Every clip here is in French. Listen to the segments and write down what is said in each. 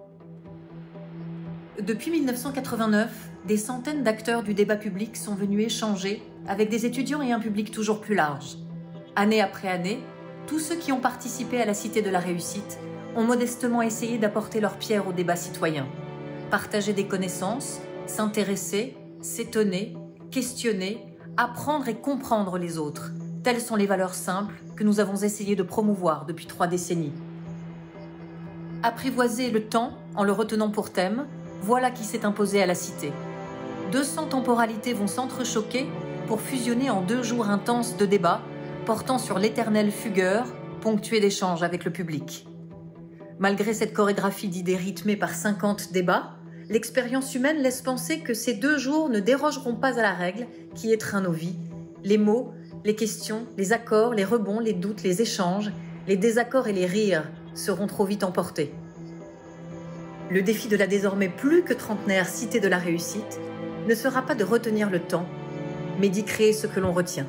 Depuis 1989, des centaines d'acteurs du débat public sont venus échanger avec des étudiants et un public toujours plus large. Année après année, tous ceux qui ont participé à la Cité de la Réussite ont modestement essayé d'apporter leur pierre au débat citoyen. Partager des connaissances, s'intéresser, s'étonner, questionner, apprendre et comprendre les autres. Telles sont les valeurs simples que nous avons essayé de promouvoir depuis 3 décennies. Apprivoiser le temps en le retenant pour thème, voilà qui s'est imposé à la Cité. 200 temporalités vont s'entrechoquer pour fusionner en 2 jours intenses de débats portant sur l'éternel fugueur, ponctué d'échanges avec le public. Malgré cette chorégraphie d'idées rythmée par 50 débats, l'expérience humaine laisse penser que ces 2 jours ne dérogeront pas à la règle qui étreint nos vies. Les mots, les questions, les accords, les rebonds, les doutes, les échanges, les désaccords et les rires seront trop vite emportés. Le défi de la désormais plus que trentenaire Cité de la Réussite ne sera pas de retenir le temps, mais d'y créer ce que l'on retient.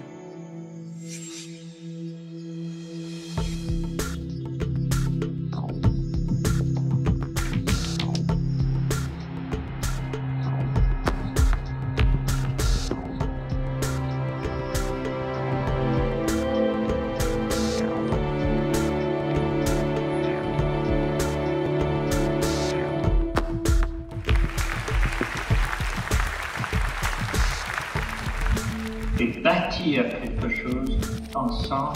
Et bâtir quelque chose ensemble.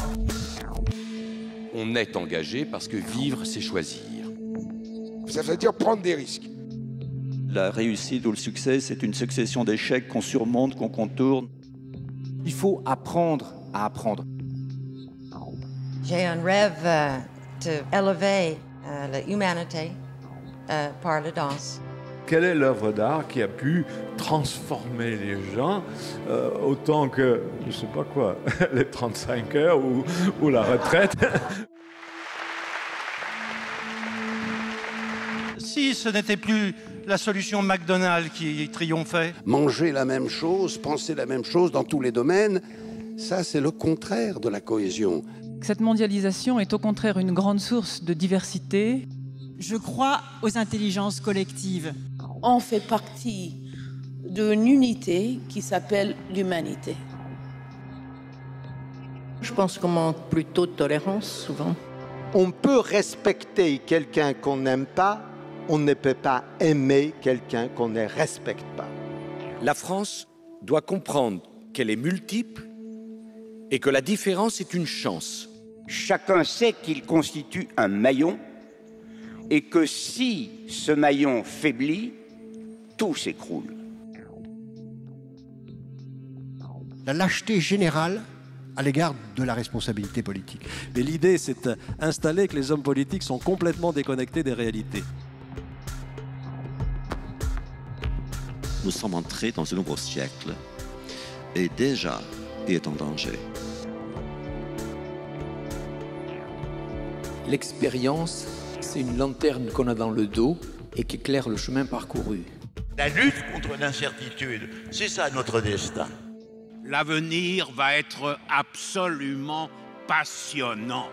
On est engagé parce que vivre, c'est choisir. Ça veut dire prendre des risques. La réussite ou le succès, c'est une succession d'échecs qu'on surmonte, qu'on contourne. Il faut apprendre à apprendre. J'ai un rêve d'élever l'humanité par la danse. Quelle est l'œuvre d'art qui a pu transformer les gens autant que, je ne sais pas quoi, les 35 heures ou la retraite? Si ce n'était plus la solution McDonald's qui triomphait. Manger la même chose, penser la même chose dans tous les domaines, ça c'est le contraire de la cohésion. Cette mondialisation est au contraire une grande source de diversité. Je crois aux intelligences collectives. On fait partie d'une unité qui s'appelle l'humanité. Je pense qu'on manque plutôt de tolérance, souvent. On peut respecter quelqu'un qu'on n'aime pas, on ne peut pas aimer quelqu'un qu'on ne respecte pas. La France doit comprendre qu'elle est multiple et que la différence est une chance. Chacun sait qu'il constitue un maillon et que si ce maillon faiblit, tout s'écroule. La lâcheté générale à l'égard de la responsabilité politique. Mais l'idée, c'est d'installer que les hommes politiques sont complètement déconnectés des réalités. Nous sommes entrés dans un nouveau siècle et déjà, il est en danger. L'expérience, c'est une lanterne qu'on a dans le dos et qui éclaire le chemin parcouru. La lutte contre l'incertitude, c'est ça notre destin. L'avenir va être absolument passionnant.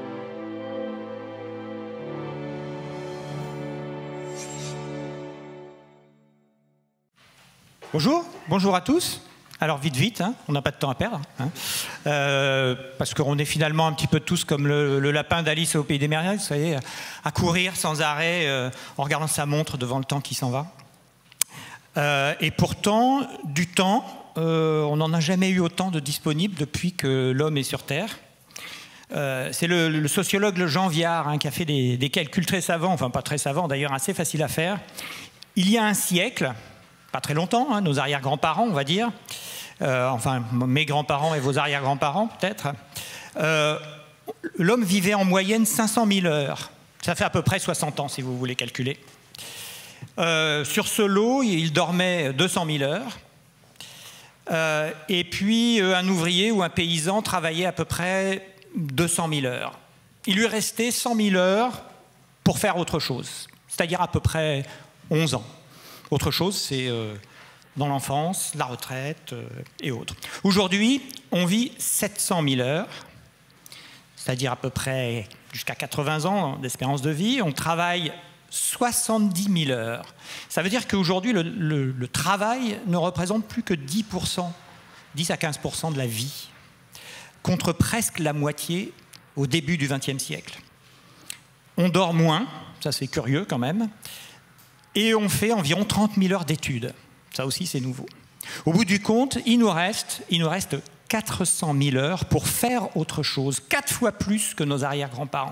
Bonjour à tous. Alors vite, hein, on n'a pas de temps à perdre, hein, parce qu'on est finalement un petit peu tous comme le lapin d'Alice au Pays des Merveilles, vous savez, à courir sans arrêt, en regardant sa montre devant le temps qui s'en va. Et pourtant, du temps, on n'en a jamais eu autant de disponible depuis que l'homme est sur Terre. C'est le sociologue Jean Viard, hein, qui a fait des calculs très savants, enfin pas très savants d'ailleurs, assez faciles à faire. Il y a un siècle, pas très longtemps, hein, nos arrière-grands-parents, on va dire, enfin mes grands-parents et vos arrière-grands-parents peut-être, l'homme vivait en moyenne 500 000 heures. Ça fait à peu près 60 ans si vous voulez calculer. Sur ce lot, il dormait 200 000 heures. Et puis un ouvrier ou un paysan travaillait à peu près 200 000 heures. Il lui restait 100 000 heures pour faire autre chose, c'est-à-dire à peu près 11 ans. Autre chose, c'est dans l'enfance, la retraite et autres. Aujourd'hui, on vit 700 000 heures, c'est-à-dire à peu près jusqu'à 80 ans d'espérance de vie. On travaille 70 000 heures. Ça veut dire qu'aujourd'hui, le travail ne représente plus que 10% 10 à 15% de la vie, contre presque la moitié au début du XXe siècle. On dort moins, ça c'est curieux quand même, et on fait environ 30 000 heures d'études. Ça aussi c'est nouveau. Au bout du compte, il nous reste 400 000 heures pour faire autre chose, 4 fois plus que nos arrière-grands-parents.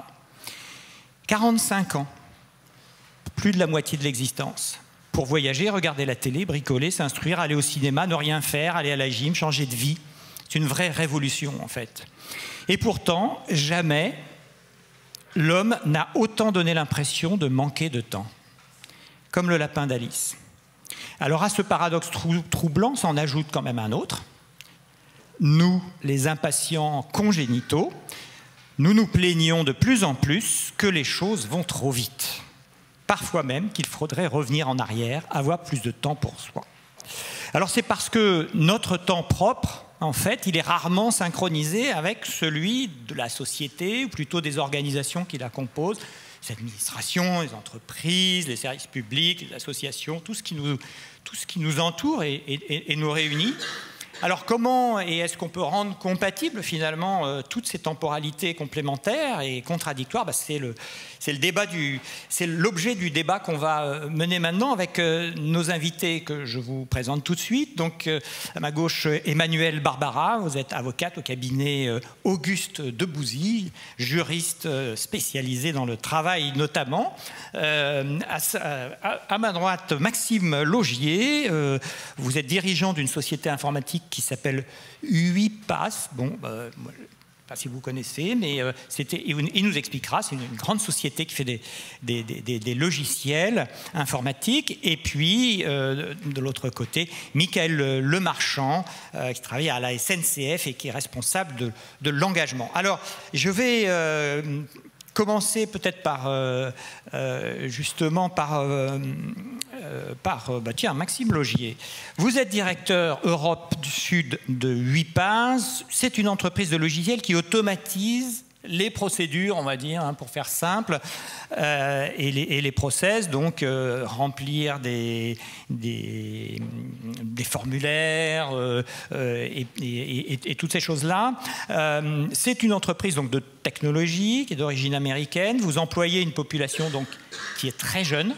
45 ans, plus de la moitié de l'existence. Pour voyager, regarder la télé, bricoler, s'instruire, aller au cinéma, ne rien faire, aller à la gym, changer de vie. C'est une vraie révolution en fait. Et pourtant, jamais l'homme n'a autant donné l'impression de manquer de temps. Comme le lapin d'Alice. Alors à ce paradoxe troublant s'en ajoute quand même un autre. Nous, les impatients congénitaux, nous nous plaignons de plus en plus que les choses vont trop vite. Parfois même qu'il faudrait revenir en arrière, avoir plus de temps pour soi. Alors c'est parce que notre temps propre, en fait, il est rarement synchronisé avec celui de la société, ou plutôt des organisations qui la composent, les administrations, les entreprises, les services publics, les associations, tout ce qui nous entoure et nous réunit. Alors comment et est-ce qu'on peut rendre compatible finalement toutes ces temporalités complémentaires et contradictoires? C'est l'objet du débat qu'on va mener maintenant avec nos invités que je vous présente tout de suite. Donc à ma gauche, Emmanuelle Barbara, vous êtes avocate au cabinet Auguste Debouzy, juriste spécialisé dans le travail notamment. À ma droite, Maxime Laugier, vous êtes dirigeant d'une société informatique qui s'appelle UiPath. Bon, je ne sais pas si vous connaissez, mais il nous expliquera. C'est une grande société qui fait des logiciels informatiques. Et puis, de l'autre côté, Michael Lemarchand, qui travaille à la SNCF et qui est responsable de l'engagement. Alors, je vais commencer peut-être par, tiens, Maxime Laugier. Vous êtes directeur Europe du Sud de UiPath. C'est une entreprise de logiciels qui automatise les procédures, on va dire, pour faire simple, et les process, donc remplir des formulaires et toutes ces choses-là. C'est une entreprise donc, de technologie qui est d'origine américaine. Vous employez une population donc, qui est très jeune,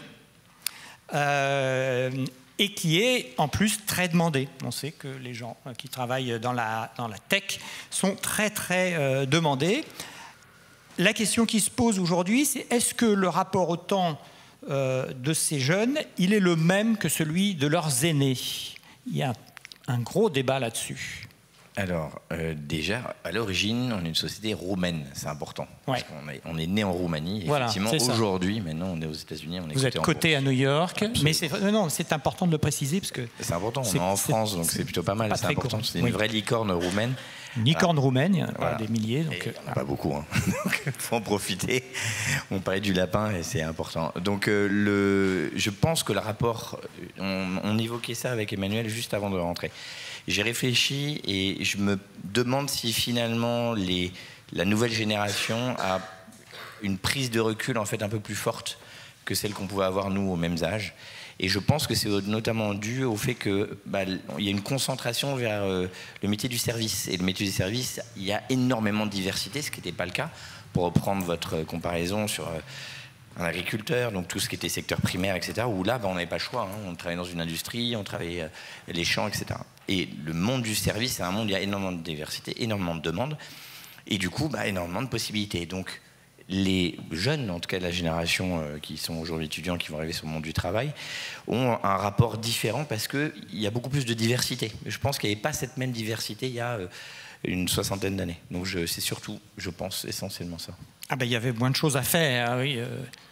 et qui est en plus très demandée. On sait que les gens qui travaillent dans la tech sont très très demandés. La question qui se pose aujourd'hui, c'est est-ce que le rapport au temps de ces jeunes, il est le même que celui de leurs aînés? Il y a un gros débat là-dessus. Alors, déjà, à l'origine, on est une société roumaine, c'est important. Ouais. On est né en Roumanie, voilà, effectivement. Aujourd'hui, maintenant, on est aux États-Unis. Vous êtes coté à New York, mais c'est important de le préciser parce que c'est important. On est en France, donc c'est plutôt pas mal. C'est important. C'est une vraie licorne roumaine. Une licorne roumaine, il y en a des milliers. Donc, il n'y en a pas beaucoup. Donc, il faut en profiter. On parlait du lapin et c'est important. Donc, je pense que le rapport, on évoquait ça avec Emmanuel juste avant de rentrer. J'ai réfléchi et je me demande si finalement la nouvelle génération a une prise de recul en fait un peu plus forte que celle qu'on pouvait avoir nous aux mêmes âges. Et je pense que c'est notamment dû au fait qu'il y a une concentration vers le métier du service. Et le métier du service, il y a énormément de diversité, ce qui n'était pas le cas. Pour reprendre votre comparaison sur un agriculteur, donc tout ce qui était secteur primaire, etc., où là, on n'avait pas le choix. On travaillait dans une industrie, on travaillait les champs, etc. Et le monde du service, c'est un monde où il y a énormément de diversité, énormément de demandes, et du coup, énormément de possibilités. Donc, les jeunes, en tout cas la génération qui sont aujourd'hui étudiants, qui vont arriver sur le monde du travail, ont un rapport différent parce qu'il y a beaucoup plus de diversité. Je pense qu'il n'y avait pas cette même diversité il y a une soixantaine d'années. Donc, c'est surtout, je pense, essentiellement ça. Ah il y avait moins de choses à faire, oui.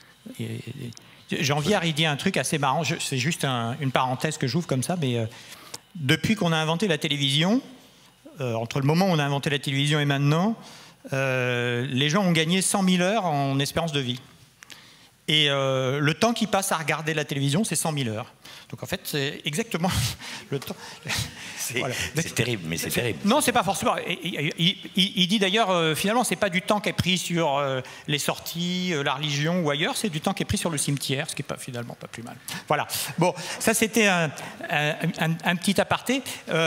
Jean-Pierre, il dit un truc assez marrant, c'est juste une parenthèse que j'ouvre comme ça, mais depuis qu'on a inventé la télévision, entre le moment où on a inventé la télévision et maintenant, les gens ont gagné 100 000 heures en espérance de vie. Et le temps qu'ils passent à regarder la télévision, c'est 100 000 heures. Donc en fait, c'est exactement le temps. C'est terrible, mais c'est terrible. Non, c'est pas forcément. Il dit d'ailleurs, finalement, c'est pas du temps qui est pris sur les sorties, la religion ou ailleurs, c'est du temps qui est pris sur le cimetière, ce qui est pas, finalement pas plus mal. Voilà. Bon, ça c'était un petit aparté.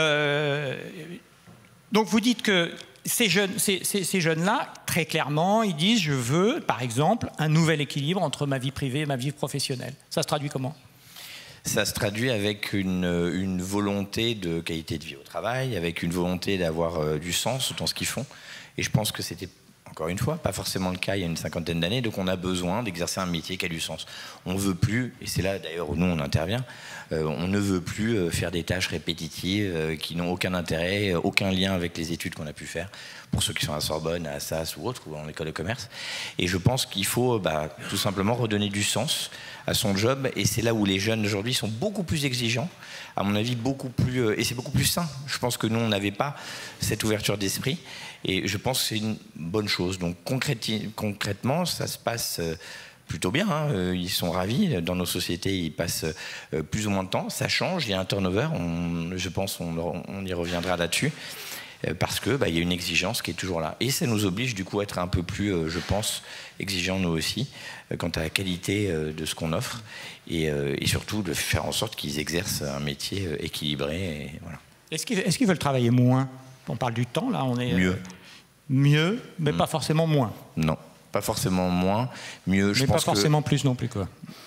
Donc vous dites que ces jeunes-là, très clairement, ils disent, je veux, par exemple, un nouvel équilibre entre ma vie privée et ma vie professionnelle. Ça se traduit comment ? Ça se traduit avec une volonté de qualité de vie au travail, avec une volonté d'avoir du sens dans ce qu'ils font. Et je pense que c'était, encore une fois, pas forcément le cas il y a une cinquantaine d'années, donc on a besoin d'exercer un métier qui a du sens. On ne veut plus, et c'est là d'ailleurs où nous on intervient, on ne veut plus faire des tâches répétitives qui n'ont aucun intérêt, aucun lien avec les études qu'on a pu faire, pour ceux qui sont à Sorbonne, à Assas ou autre, ou en école de commerce. Et je pense qu'il faut tout simplement redonner du sens à son job, et c'est là où les jeunes aujourd'hui sont beaucoup plus exigeants, à mon avis beaucoup plus, et c'est beaucoup plus sain. Je pense que nous on n'avait pas cette ouverture d'esprit, et je pense que c'est une bonne chose. Donc concrètement, ça se passe plutôt bien, hein. Ils sont ravis, dans nos sociétés ils passent plus ou moins de temps, ça change, il y a un turnover, je pense on y reviendra là-dessus, parce que il y a une exigence qui est toujours là. Et ça nous oblige du coup à être un peu plus, je pense, exigeants nous aussi, quant à la qualité de ce qu'on offre, et surtout de faire en sorte qu'ils exercent un métier équilibré. Et voilà. Est-ce qu'ils veulent travailler moins ? On parle du temps, là, on est... Mieux, mais pas forcément moins. Non, pas forcément moins, mieux. Mais pas forcément plus non plus, quoi.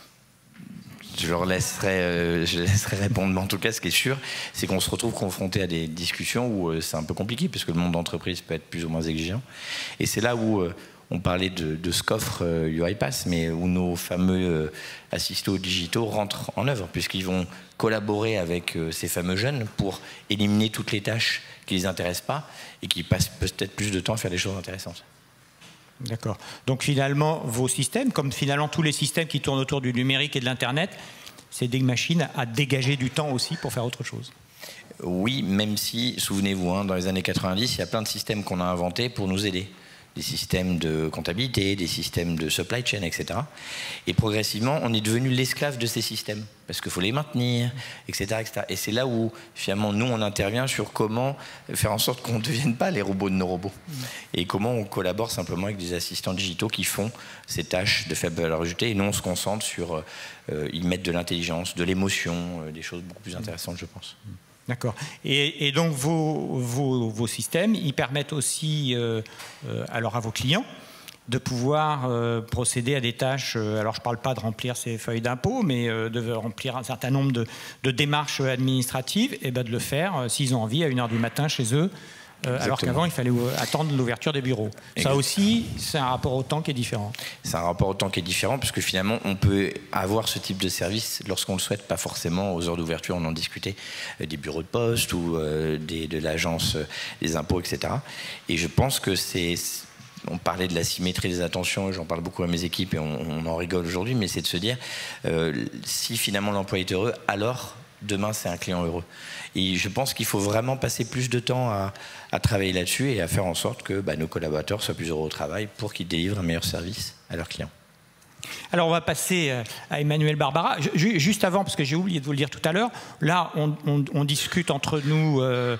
Je leur laisserai répondre, mais en tout cas, ce qui est sûr, c'est qu'on se retrouve confronté à des discussions où c'est un peu compliqué, parce que le monde d'entreprise peut être plus ou moins exigeant. Et c'est là où on parlait de ce qu'offre UiPath, mais où nos fameux assistants digitaux rentrent en œuvre, puisqu'ils vont collaborer avec ces fameux jeunes pour éliminer toutes les tâches qui ne les intéressent pas et qui passent peut-être plus de temps à faire des choses intéressantes. D'accord. Donc finalement, vos systèmes, comme finalement tous les systèmes qui tournent autour du numérique et de l'Internet, c'est des machines à dégager du temps aussi pour faire autre chose. Oui, même si, souvenez-vous, dans les années 90, il y a plein de systèmes qu'on a inventés pour nous aider. Des systèmes de comptabilité, des systèmes de supply chain, etc. Et progressivement, on est devenu l'esclave de ces systèmes, parce qu'il faut les maintenir, etc., etc. Et c'est là où, finalement, nous, on intervient sur comment faire en sorte qu'on ne devienne pas les robots de nos robots. Et comment on collabore simplement avec des assistants digitaux qui font ces tâches de faible valeur ajoutée. Et nous, on se concentre sur y mettre de l'intelligence, de l'émotion, des choses beaucoup plus intéressantes, je pense. D'accord. Et donc vos systèmes, ils permettent aussi alors à vos clients de pouvoir procéder à des tâches, alors je ne parle pas de remplir ses feuilles d'impôt, mais de remplir un certain nombre de démarches administratives, et de le faire, s'ils ont envie, à 1h du matin chez eux, alors qu'avant il fallait attendre l'ouverture des bureaux. Ça aussi, c'est un rapport au temps qui est différent. C'est un rapport au temps qui est différent, puisque finalement on peut avoir ce type de service lorsqu'on le souhaite, pas forcément aux heures d'ouverture, on en discutait, des bureaux de poste ou de l'agence des impôts, etc. Et je pense que on parlait de la symétrie des attentions, j'en parle beaucoup à mes équipes et on en rigole aujourd'hui, mais c'est de se dire, si finalement l'employé est heureux, alors demain c'est un client heureux. Et je pense qu'il faut vraiment passer plus de temps à travailler là-dessus et à faire en sorte que nos collaborateurs soient plus heureux au travail pour qu'ils délivrent un meilleur service à leurs clients. Alors on va passer à Emmanuel Barbara. Juste avant, parce que j'ai oublié de vous le dire tout à l'heure, là on discute entre nous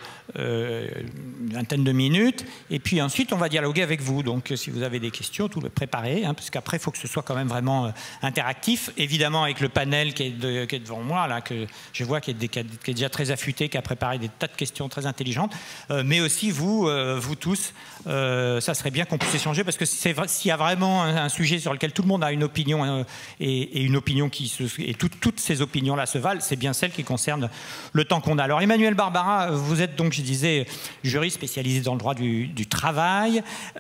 une vingtaine de minutes, et puis ensuite on va dialoguer avec vous. Donc si vous avez des questions, tout le préparez, parce qu'après il faut que ce soit quand même vraiment interactif. Évidemment avec le panel qui est devant moi, là, que je vois qui est déjà très affûté, qui a préparé des tas de questions très intelligentes, mais aussi vous tous, ça serait bien qu'on puisse échanger, parce que s'il y a vraiment un sujet sur lequel tout le monde a une opinion et une opinion et toutes ces opinions-là se valent, c'est bien celle qui concerne le temps qu'on a. Alors Emmanuel Barbara, vous êtes donc, je disais, juriste spécialisé dans le droit du travail.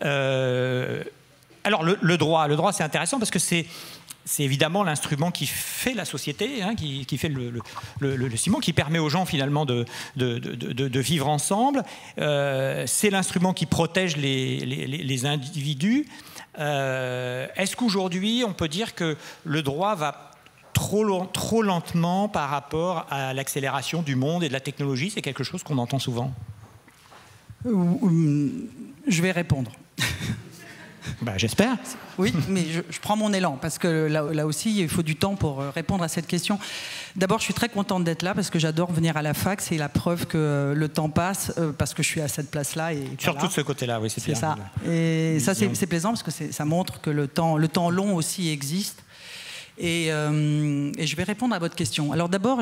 Alors le droit c'est intéressant parce que c'est évidemment l'instrument qui fait la société, qui fait le ciment, qui permet aux gens finalement de vivre ensemble. C'est l'instrument qui protège les individus. Est-ce qu'aujourd'hui, on peut dire que le droit va trop lentement par rapport à l'accélération du monde et de la technologie? C'est quelque chose qu'on entend souvent. Je vais répondre. J'espère. Oui, mais je prends mon élan, parce que là aussi, il faut du temps pour répondre à cette question. D'abord, je suis très contente d'être là, parce que j'adore venir à la fac. C'est la preuve que le temps passe, parce que je suis à cette place-là. Surtout de ce côté-là, oui, c'est bien. C'est ça. Et ça, c'est plaisant, parce que ça montre que le temps long aussi existe. Et je vais répondre à votre question. Alors d'abord,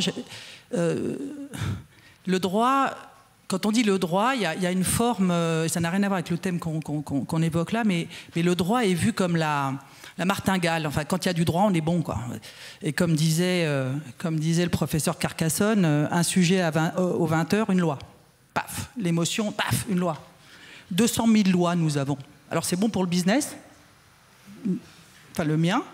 le droit... Quand on dit le droit, il y a une forme, ça n'a rien à voir avec le thème qu'on évoque là, mais le droit est vu comme la martingale. Enfin, quand il y a du droit, on est bon, quoi. Et comme disait le professeur Carcassonne, un sujet aux 20 heures, une loi. Paf, l'émotion, paf, une loi. 200 000 lois nous avons. Alors c'est bon pour le business, enfin le mien.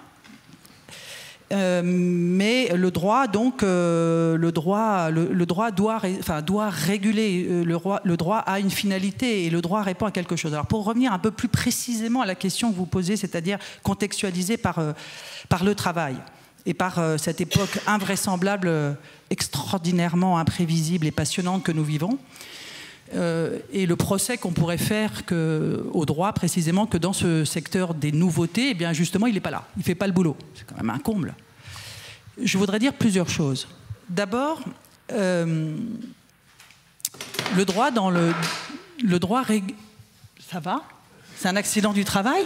Mais le droit, donc, le droit doit réguler. Le droit a une finalité et le droit répond à quelque chose. Alors, pour revenir un peu plus précisément à la question que vous posez, c'est-à-dire contextualisée par le travail et par cette époque invraisemblable, extraordinairement imprévisible et passionnante que nous vivons, et le procès qu'on pourrait faire au droit, précisément, que dans ce secteur des nouveautés, eh bien justement, il n'est pas là. Il ne fait pas le boulot. C'est quand même un comble. Je voudrais dire plusieurs choses. D'abord, le droit ça va? C'est un accident du travail?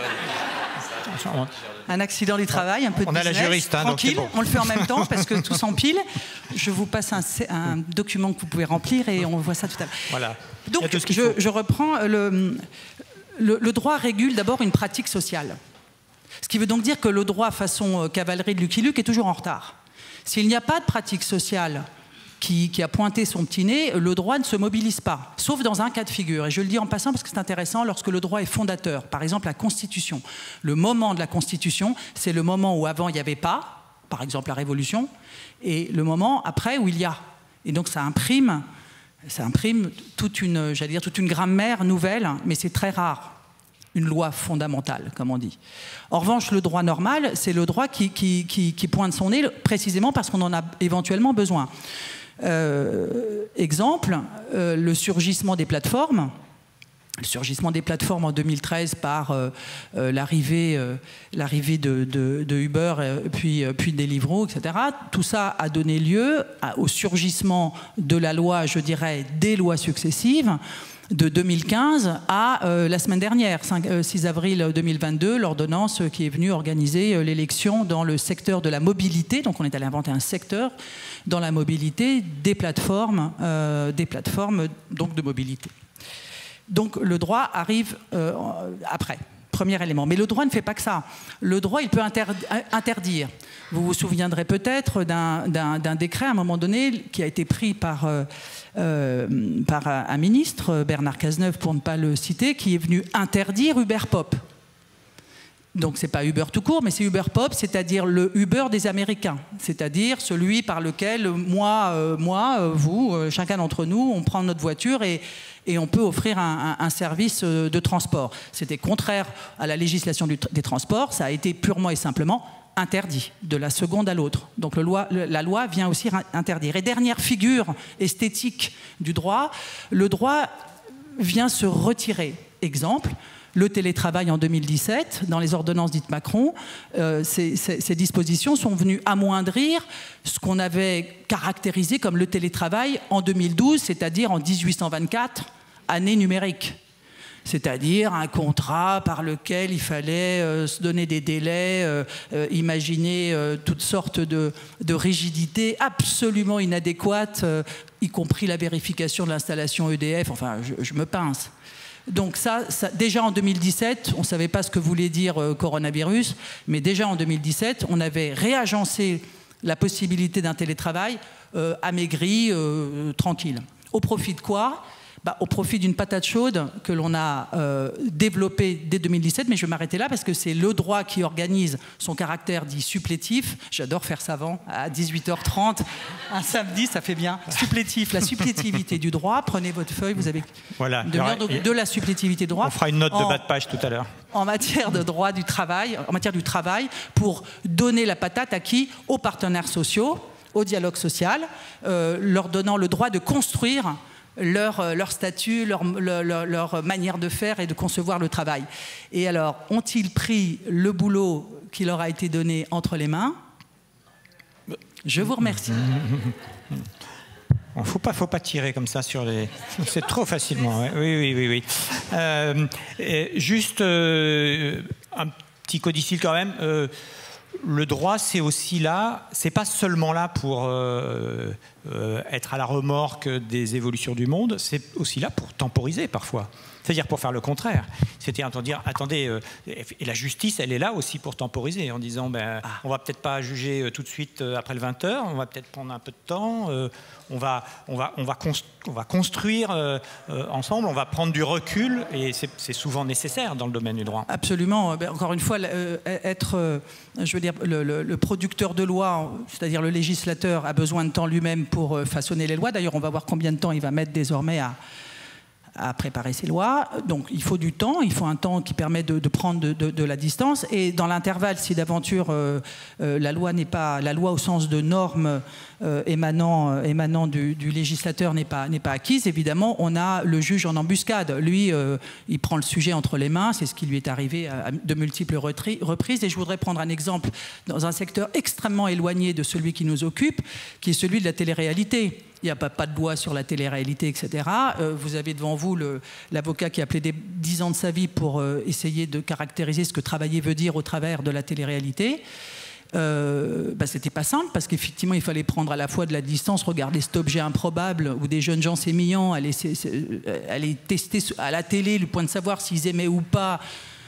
Un accident du travail, un peu de business. On a la juriste, hein, tranquille, donc c'est bon. On le fait en même temps parce que tout s'empile. Je vous passe un document que vous pouvez remplir et on voit ça tout à l'heure. Voilà. Donc, je reprends. Le droit régule d'abord une pratique sociale. Ce qui veut donc dire que le droit façon cavalerie de Lucky Luke est toujours en retard. S'il n'y a pas de pratique sociale qui a pointé son petit nez, le droit ne se mobilise pas, sauf dans un cas de figure. Et je le dis en passant parce que c'est intéressant, lorsque le droit est fondateur. Par exemple, la Constitution. Le moment de la Constitution, c'est le moment où avant il n'y avait pas, par exemple la Révolution, et le moment après où il y a. Et donc ça imprime toute une grammaire nouvelle, mais c'est très rare. Une loi fondamentale, comme on dit. En revanche, le droit normal, c'est le droit qui pointe son nez précisément parce qu'on en a éventuellement besoin. Exemple, le surgissement des plateformes. Le surgissement des plateformes en 2013 par l'arrivée de Uber, puis Deliveroo, etc. Tout ça a donné lieu au surgissement de la loi, je dirais, des lois successives, de 2015 à la semaine dernière, 6 avril 2022, l'ordonnance qui est venue organiser l'élection dans le secteur de la mobilité. Donc on est allé inventer un secteur dans la mobilité des plateformes donc de mobilité. Donc le droit arrive après, premier élément. Mais le droit ne fait pas que ça. Le droit, il peut interdire. Vous vous souviendrez peut-être d'un décret à un moment donné qui a été pris par un ministre, Bernard Cazeneuve pour ne pas le citer, qui est venu interdire Uber Pop. Donc c'est pas Uber tout court, mais c'est Uber Pop, c'est-à-dire le Uber des Américains, c'est-à-dire celui par lequel moi, vous, chacun d'entre nous, on prend notre voiture et on peut offrir un service de transport. C'était contraire à la législation des transports, ça a été purement et simplement interdit de la seconde à l'autre. Donc la loi vient aussi interdire. Et dernière figure esthétique du droit, le droit vient se retirer. Exemple, le télétravail en 2017, dans les ordonnances dites Macron, ces dispositions sont venues amoindrir ce qu'on avait caractérisé comme le télétravail en 2012, c'est-à-dire en 1824, année numérique. C'est-à-dire un contrat par lequel il fallait se donner des délais, imaginer toutes sortes de rigidités absolument inadéquates, y compris la vérification de l'installation EDF. Enfin, je me pince. Donc ça, déjà en 2017, on ne savait pas ce que voulait dire coronavirus, mais déjà en 2017, on avait réagencé la possibilité d'un télétravail amaigri, tranquille. Au profit de quoi ? Au profit d'une patate chaude que l'on a développée dès 2017, mais je vais m'arrêter là parce que c'est le droit qui organise son caractère dit supplétif. J'adore faire savant à 18h30, un samedi, ça fait bien. Supplétif, la supplétivité du droit. Prenez votre feuille, vous avez voilà, de la supplétivité du droit. On fera une note de bas de page tout à l'heure. En matière de droit du travail, en matière du travail, pour donner la patate à qui ? Aux partenaires sociaux, au dialogue social, leur donnant le droit de construire leur statut, leur manière de faire et de concevoir le travail. Et alors, ont-ils pris le boulot qui leur a été donné entre les mains? Je vous remercie. Il ne faut pas tirer comme ça sur les... C'est trop facilement. Ouais. Oui. Juste un petit codicile quand même. Le droit, c'est aussi là, c'est pas seulement là pour être à la remorque des évolutions du monde, c'est aussi là pour temporiser parfois. C'est-à-dire pour faire le contraire. C'est-à-dire dire, attendez, et la justice, elle est là aussi pour temporiser, en disant, on va peut-être pas juger tout de suite après le 20h, on va peut-être prendre un peu de temps, on va construire ensemble, on va prendre du recul, et c'est souvent nécessaire dans le domaine du droit. Absolument. Encore une fois, être, je veux dire, le producteur de loi, c'est-à-dire le législateur, a besoin de temps lui-même pour façonner les lois. D'ailleurs, on va voir combien de temps il va mettre désormais à préparer ces lois. Donc il faut du temps, il faut un temps qui permet de prendre de la distance. Et dans l'intervalle, si d'aventure la loi n'est pas la loi au sens de normes émanant du législateur n'est pas acquise, évidemment, on a le juge en embuscade. Lui, il prend le sujet entre les mains, c'est ce qui lui est arrivé à de multiples reprises. Et je voudrais prendre un exemple dans un secteur extrêmement éloigné de celui qui nous occupe, qui est celui de la télé-réalité. Il n'y a pas de loi sur la télé-réalité, etc. Vous avez devant vous l'avocat qui a plaidé 10 ans de sa vie pour essayer de caractériser ce que travailler veut dire au travers de la télé-réalité. C'était pas simple parce qu'effectivement il fallait prendre à la fois de la distance, regarder cet objet improbable où des jeunes gens sémillants allaient tester à la télé le point de savoir s'ils aimaient ou pas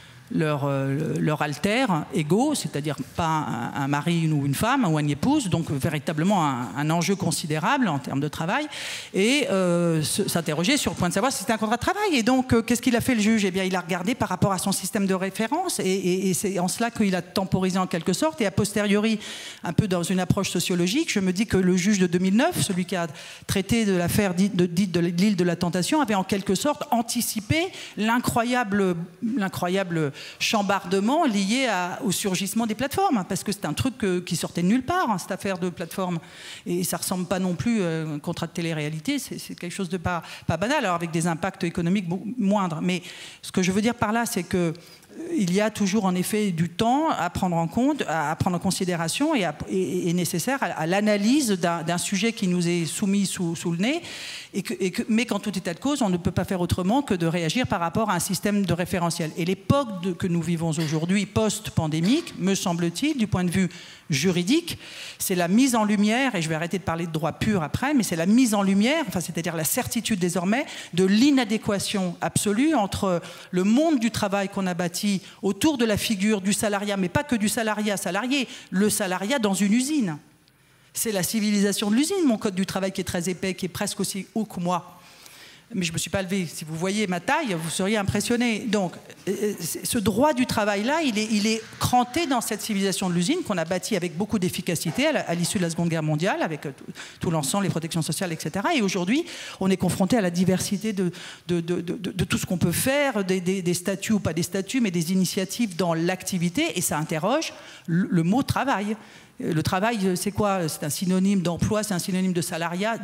leur alter égaux, c'est-à-dire pas un mari ou une femme ou une épouse, donc véritablement un enjeu considérable en termes de travail, et s'interroger sur le point de savoir si c'était un contrat de travail. Et donc, qu'est-ce qu'il a fait le juge? Eh bien, il a regardé par rapport à son système de référence, et c'est en cela qu'il a temporisé en quelque sorte, et a posteriori, un peu dans une approche sociologique, je me dis que le juge de 2009, celui qui a traité de l'affaire dite de l'île de la Tentation, avait en quelque sorte anticipé l'incroyable chambardement lié au surgissement des plateformes, parce que c'est un truc qui sortait de nulle part, cette affaire de plateforme, et ça ressemble pas non plus à un contrat de télé-réalité, c'est quelque chose de pas banal, alors avec des impacts économiques moindres. Mais ce que je veux dire par là, c'est que il y a toujours en effet du temps à prendre en compte, à prendre en considération et nécessaire à l'analyse d'un sujet qui nous est soumis sous le nez, mais qu'en tout état de cause, on ne peut pas faire autrement que de réagir par rapport à un système de référentiel. Et l'époque que nous vivons aujourd'hui, post-pandémique, me semble-t-il, du point de vue juridique, c'est la mise en lumière, et je vais arrêter de parler de droit pur après, mais c'est la mise en lumière, c'est-à-dire la certitude désormais de l'inadéquation absolue entre le monde du travail qu'on a bâti autour de la figure du salariat, mais pas que du salariat salarié, le salariat dans une usine. C'est la civilisation de l'usine, mon code du travail qui est très épais, qui est presque aussi haut que moi. Mais je ne me suis pas levé. Si vous voyez ma taille, vous seriez impressionné. Donc, ce droit du travail-là, il est cranté dans cette civilisation de l'usine qu'on a bâtie avec beaucoup d'efficacité à l'issue de la Seconde Guerre mondiale, avec tout l'ensemble, les protections sociales, etc. Et aujourd'hui, on est confronté à la diversité de tout ce qu'on peut faire, des statuts ou pas des statuts, mais des initiatives dans l'activité. Et ça interroge le mot travail. Le travail, c'est quoi? C'est un synonyme d'emploi, c'est un synonyme de salarié,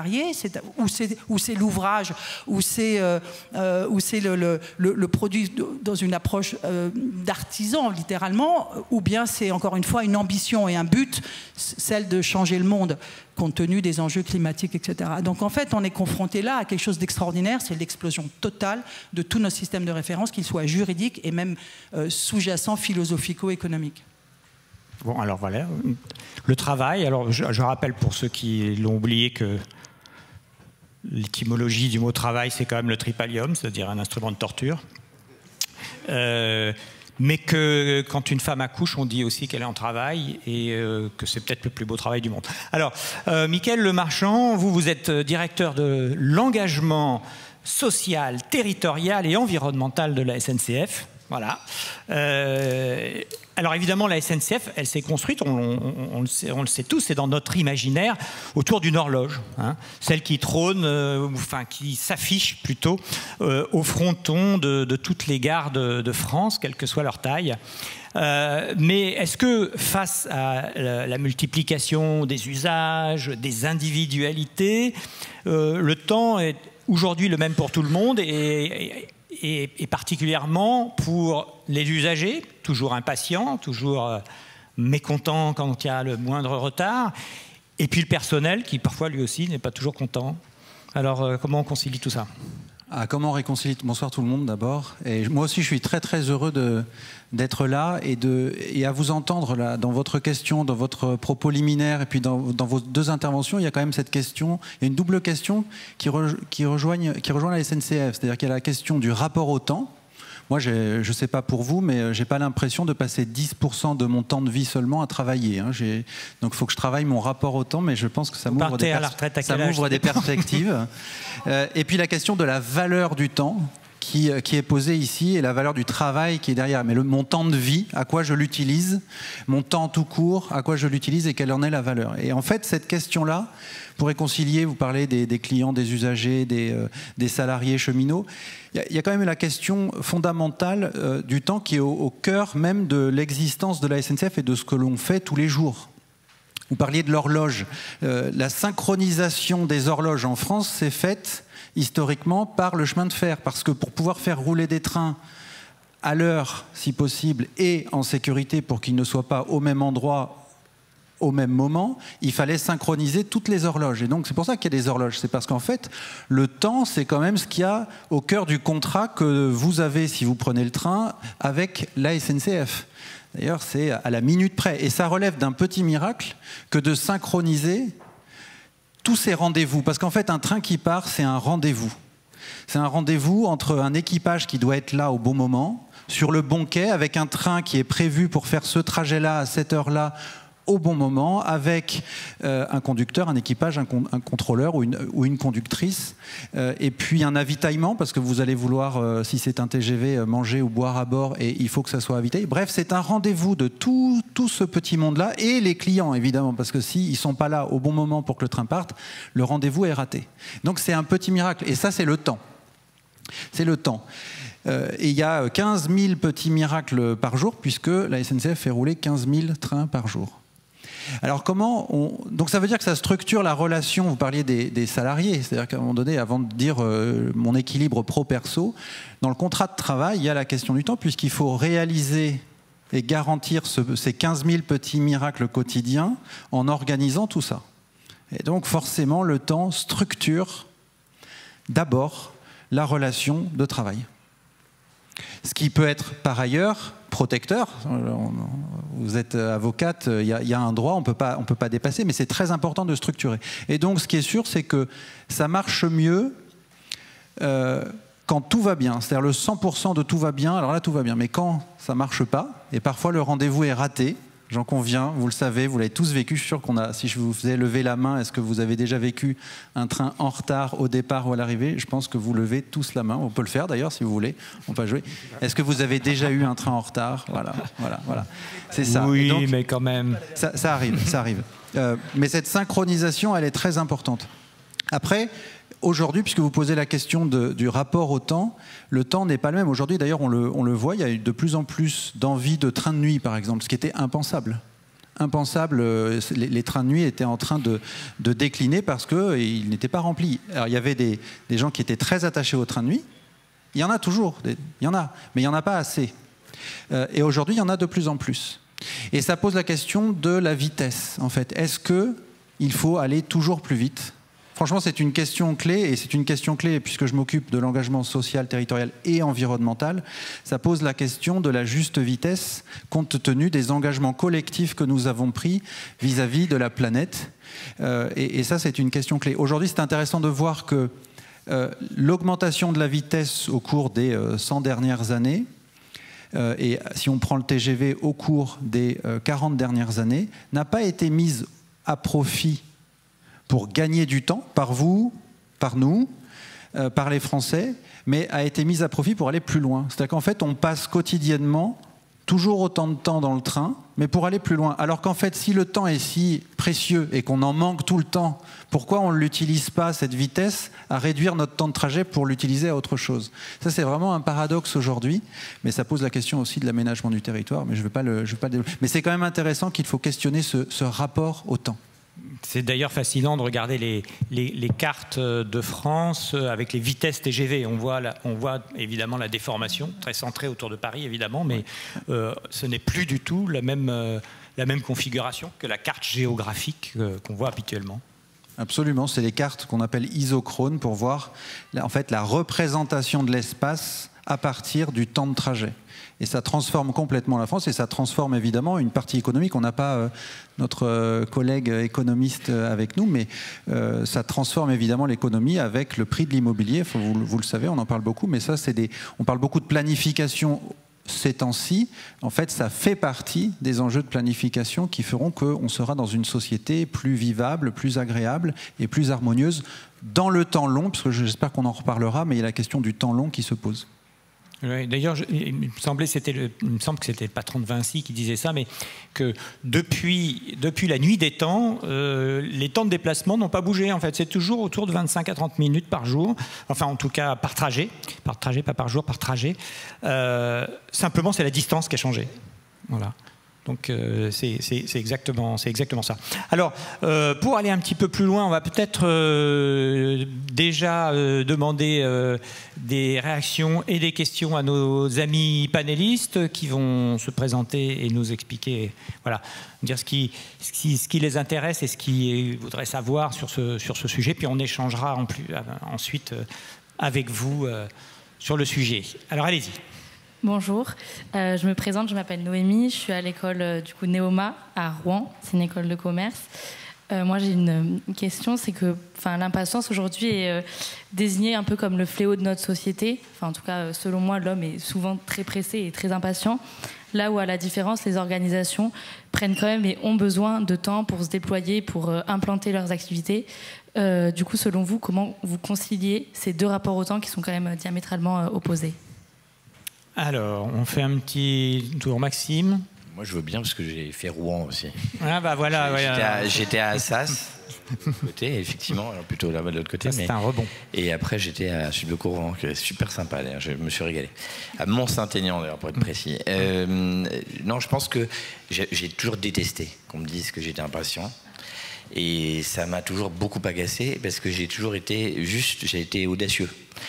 ou c'est l'ouvrage, ou c'est le produit dans une approche d'artisan, littéralement, ou bien c'est encore une fois une ambition et un but, celle de changer le monde, compte tenu des enjeux climatiques, etc. Donc en fait, on est confronté là à quelque chose d'extraordinaire, c'est l'explosion totale de tous nos systèmes de référence, qu'ils soient juridiques et même sous-jacents philosophico-économiques. Bon, alors voilà, le travail. Alors, je rappelle pour ceux qui l'ont oublié que l'étymologie du mot travail, c'est quand même le tripalium, c'est-à-dire un instrument de torture. Mais que quand une femme accouche, on dit aussi qu'elle est en travail et que c'est peut-être le plus beau travail du monde. Alors, Mickaël Lemarchand, vous êtes directeur de l'engagement social, territorial et environnemental de la SNCF. Voilà. Alors évidemment, la SNCF, elle s'est construite, on le sait tous, c'est dans notre imaginaire, autour d'une horloge, hein, celle qui trône, enfin qui s'affiche plutôt au fronton de toutes les gares de France, quelle que soit leur taille. Mais est-ce que face à la multiplication des usages, des individualités, le temps aujourd'hui le même pour tout le monde et particulièrement pour les usagers, toujours impatients, toujours mécontents quand il y a le moindre retard, et puis le personnel qui parfois lui aussi n'est pas toujours content. Alors comment on concilie tout ça ? Comment on réconcilie ? Bonsoir tout le monde d'abord. Et moi aussi je suis très très heureux d'être là et à vous entendre là, dans votre question, dans votre propos liminaire et puis dans vos deux interventions, il y a quand même cette question, il y a une double question qui rejoint la SNCF, c'est-à-dire qu'il y a la question du rapport au temps. Moi, je ne sais pas pour vous, mais je n'ai pas l'impression de passer 10% de mon temps de vie seulement à travailler. Hein. Donc il faut que je travaille mon rapport au temps, mais je pense que ça m'ouvre des perspectives. Et puis la question de la valeur du temps qui est posée ici et la valeur du travail qui est derrière. Mais mon temps de vie, à quoi je l'utilise, mon temps tout court, à quoi je l'utilise et quelle en est la valeur. Et en fait, cette question-là, pour réconcilier, vous parlez des clients, des usagers, des salariés cheminots, il y a quand même la question fondamentale du temps qui est au cœur même de l'existence de la SNCF et de ce que l'on fait tous les jours. Vous parliez de l'horloge. La synchronisation des horloges en France s'est faite historiquement par le chemin de fer, parce que pour pouvoir faire rouler des trains à l'heure, si possible, et en sécurité pour qu'ils ne soient pas au même endroit au même moment, il fallait synchroniser toutes les horloges. Et donc c'est pour ça qu'il y a des horloges. C'est parce qu'en fait, le temps, c'est quand même ce qu'il y a au cœur du contrat que vous avez, si vous prenez le train, avec la SNCF. D'ailleurs, c'est à la minute près. Et ça relève d'un petit miracle que de synchroniser tous ces rendez-vous. Parce qu'en fait, un train qui part, c'est un rendez-vous. C'est un rendez-vous entre un équipage qui doit être là au bon moment, sur le bon quai, avec un train qui est prévu pour faire ce trajet-là, à cette heure-là, au bon moment, avec un conducteur, un équipage, un contrôleur ou une conductrice, et puis un avitaillement, parce que vous allez vouloir, si c'est un TGV, manger ou boire à bord, et il faut que ça soit avitaillé. Bref, c'est un rendez-vous de tout ce petit monde-là, et les clients, évidemment, parce que s'ils ne sont pas là au bon moment pour que le train parte, le rendez-vous est raté. Donc c'est un petit miracle, et ça, c'est le temps. C'est le temps. Et il y a 15 000 petits miracles par jour, puisque la SNCF fait rouler 15 000 trains par jour. Alors donc ça veut dire que ça structure la relation, vous parliez des salariés, c'est-à-dire qu'à un moment donné, avant de dire mon équilibre pro-perso, dans le contrat de travail, il y a la question du temps, puisqu'il faut réaliser et garantir ces 15 000 petits miracles quotidiens en organisant tout ça. Et donc forcément, le temps structure d'abord la relation de travail. Ce qui peut être par ailleurs protecteur. Vous êtes avocate, il y a un droit, on ne peut pas dépasser, mais c'est très important de structurer. Et donc ce qui est sûr, c'est que ça marche mieux quand tout va bien. C'est-à-dire le 100% de tout va bien, alors là tout va bien. Mais quand ça ne marche pas, et parfois le rendez-vous est raté, j'en conviens, vous le savez, vous l'avez tous vécu, je suis sûr si je vous faisais lever la main, est-ce que vous avez déjà vécu un train en retard au départ ou à l'arrivée? Je pense que vous levez tous la main, on peut le faire d'ailleurs si vous voulez, on peut jouer. Est-ce que vous avez déjà eu un train en retard? Voilà. C'est ça. Oui, donc, mais quand même. Ça arrive. Mais cette synchronisation, elle est très importante. Après, aujourd'hui, puisque vous posez la question du rapport au temps, le temps n'est pas le même. Aujourd'hui, d'ailleurs, on le voit, il y a eu de plus en plus d'envie de trains de nuit, par exemple, ce qui était impensable. Les trains de nuit étaient en train de décliner parce qu'ils n'étaient pas remplis. Alors, il y avait des gens qui étaient très attachés aux trains de nuit. Il y en a toujours, mais il n'y en a pas assez. Et aujourd'hui, il y en a de plus en plus. Et ça pose la question de la vitesse, en fait. Est-ce qu'il faut aller toujours plus vite ? Franchement, c'est une question clé, et c'est une question clé puisque je m'occupe de l'engagement social, territorial et environnemental. Ça pose la question de la juste vitesse compte tenu des engagements collectifs que nous avons pris vis-à-vis de la planète. Et ça, c'est une question clé. Aujourd'hui, c'est intéressant de voir que l'augmentation de la vitesse au cours des 100 dernières années, et si on prend le TGV au cours des 40 dernières années, n'a pas été mise à profit pour gagner du temps, par vous, par nous, par les Français, mais a été mise à profit pour aller plus loin. C'est-à-dire qu'en fait, on passe quotidiennement toujours autant de temps dans le train, mais pour aller plus loin. Alors qu'en fait, si le temps est si précieux et qu'on en manque tout le temps, pourquoi on ne l'utilise pas, cette vitesse, à réduire notre temps de trajet pour l'utiliser à autre chose? Ça, c'est vraiment un paradoxe aujourd'hui, mais ça pose la question aussi de l'aménagement du territoire, mais je ne vais pas le développer. Mais c'est quand même intéressant qu'il faut questionner ce rapport au temps. C'est d'ailleurs fascinant de regarder les cartes de France avec les vitesses TGV. On voit évidemment la déformation, très centrée autour de Paris évidemment, mais ce n'est plus du tout la même configuration que la carte géographique qu'on voit habituellement. Absolument, c'est les cartes qu'on appelle isochrones pour voir en fait la représentation de l'espace à partir du temps de trajet. Et ça transforme complètement la France et ça transforme évidemment une partie économique. On n'a pas notre collègue économiste avec nous, mais ça transforme évidemment l'économie avec le prix de l'immobilier. Vous le savez, on en parle beaucoup, mais ça, on parle beaucoup de planification ces temps-ci. En fait, ça fait partie des enjeux de planification qui feront qu'on sera dans une société plus vivable, plus agréable et plus harmonieuse dans le temps long, parce que j'espère qu'on en reparlera, mais il y a la question du temps long qui se pose. Oui, d'ailleurs, il me semble que c'était le patron de Vinci qui disait ça, mais que depuis la nuit des temps, les temps de déplacement n'ont pas bougé. En fait, c'est toujours autour de 25 à 30 minutes par jour. Enfin, en tout cas, par trajet, pas par jour, par trajet. Simplement, c'est la distance qui a changé. Voilà. Donc c'est exactement ça. Alors, pour aller un petit peu plus loin, on va peut-être déjà demander des réactions et des questions à nos amis panélistes qui vont se présenter et nous expliquer, voilà, dire ce qui les intéresse et ce qu'ils voudraient savoir sur ce sujet. Puis on échangera ensuite avec vous sur le sujet. Alors allez-y. Bonjour, je me présente, je m'appelle Noémie, je suis à l'école du coup Neoma à Rouen, c'est une école de commerce. Moi j'ai une question, c'est que l'impatience aujourd'hui est désignée un peu comme le fléau de notre société. Enfin en tout cas selon moi l'homme est souvent très pressé et très impatient. Là où à la différence les organisations prennent quand même et ont besoin de temps pour se déployer, pour implanter leurs activités. Du coup selon vous, comment vous conciliez ces deux rapports au temps qui sont quand même diamétralement opposés ? Alors, on fait un petit tour, Maxime. Moi, je veux bien parce que j'ai fait Rouen aussi. Ah bah voilà. J'étais à Assas, côté, effectivement, alors plutôt là-bas de l'autre côté. C'est un rebond. Et après, j'étais à Sud-de-Courant, qui est super sympa d'ailleurs. Je me suis régalé. À Mont-Saint-Aignan d'ailleurs, pour être précis. Non, je pense que j'ai toujours détesté qu'on me dise que j'étais impatient. Et ça m'a toujours beaucoup agacé parce que j'ai été audacieux.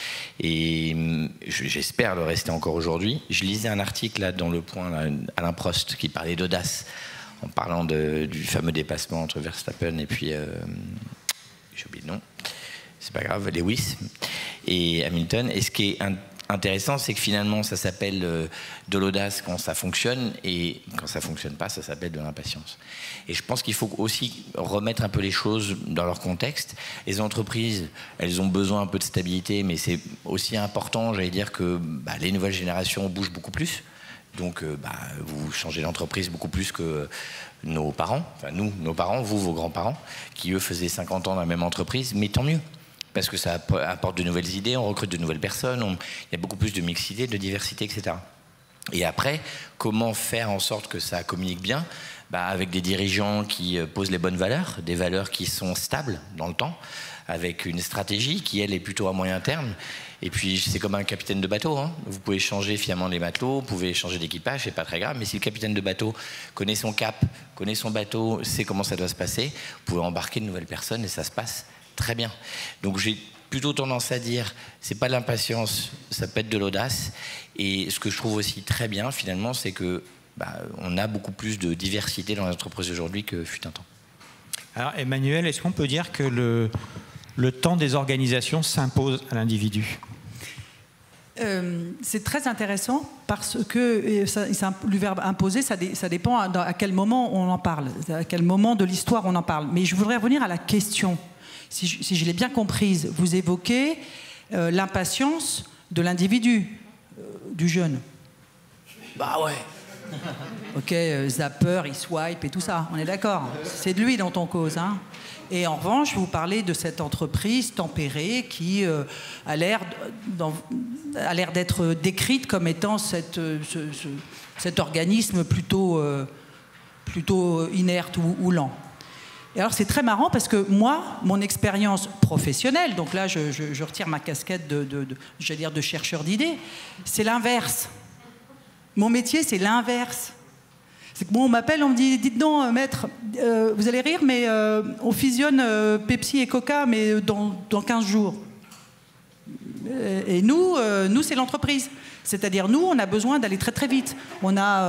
Et j'espère le rester encore aujourd'hui. Je lisais un article là dans Le Point, là, Alain Prost, qui parlait d'audace, en parlant du fameux dépassement entre Verstappen et puis, j'ai oublié le nom, c'est pas grave, Lewis et Hamilton. Et ce qui est intéressant, c'est que finalement, ça s'appelle de l'audace quand ça fonctionne, et quand ça fonctionne pas, ça s'appelle de l'impatience. Et je pense qu'il faut aussi remettre un peu les choses dans leur contexte. Les entreprises, elles ont besoin un peu de stabilité, mais c'est aussi important, j'allais dire, que les nouvelles générations bougent beaucoup plus. Donc, vous changez d'entreprise beaucoup plus que nos parents, enfin nous, nos parents, vous, vos grands-parents, qui eux faisaient 50 ans dans la même entreprise, mais tant mieux. Parce que ça apporte de nouvelles idées, on recrute de nouvelles personnes, il y a beaucoup plus de mixité, de diversité, etc. Et après, comment faire en sorte que ça communique bien ? Avec des dirigeants qui posent les bonnes valeurs, des valeurs qui sont stables dans le temps, avec une stratégie qui, elle, est plutôt à moyen terme. Et puis, c'est comme un capitaine de bateau. Hein. Vous pouvez changer finalement les matelots, vous pouvez changer d'équipage, c'est pas très grave. Mais si le capitaine de bateau connaît son cap, connaît son bateau, sait comment ça doit se passer, vous pouvez embarquer de nouvelles personnes et ça se passe très bien. Donc j'ai plutôt tendance à dire, c'est pas de l'impatience, ça peut être de l'audace. Et ce que je trouve aussi très bien finalement, c'est que on a beaucoup plus de diversité dans les entreprises aujourd'hui que fut un temps. Alors Emmanuel, est-ce qu'on peut dire que le temps des organisations s'impose à l'individu ? C'est très intéressant parce que le verbe imposer, ça dépend à quel moment on en parle, à quel moment de l'histoire on en parle. Mais je voudrais revenir à la question. Si je l'ai bien comprise, vous évoquez l'impatience de l'individu, du jeune. Bah ouais. Ok, zapper, il swipe et tout ça, on est d'accord. C'est de lui dont on cause. Hein. Et en revanche, vous parlez de cette entreprise tempérée qui a l'air d'être décrite comme étant cet organisme plutôt inerte ou lent. Et alors c'est très marrant parce que moi, mon expérience professionnelle, donc là je retire ma casquette j'allais dire de chercheur d'idées, c'est l'inverse. Mon métier, c'est l'inverse. C'est que moi, on m'appelle, on me dit, dites donc, maître, vous allez rire, mais on fusionne Pepsi et Coca, mais dans 15 jours. Et nous c'est l'entreprise. C'est-à-dire, nous, on a besoin d'aller très très vite. On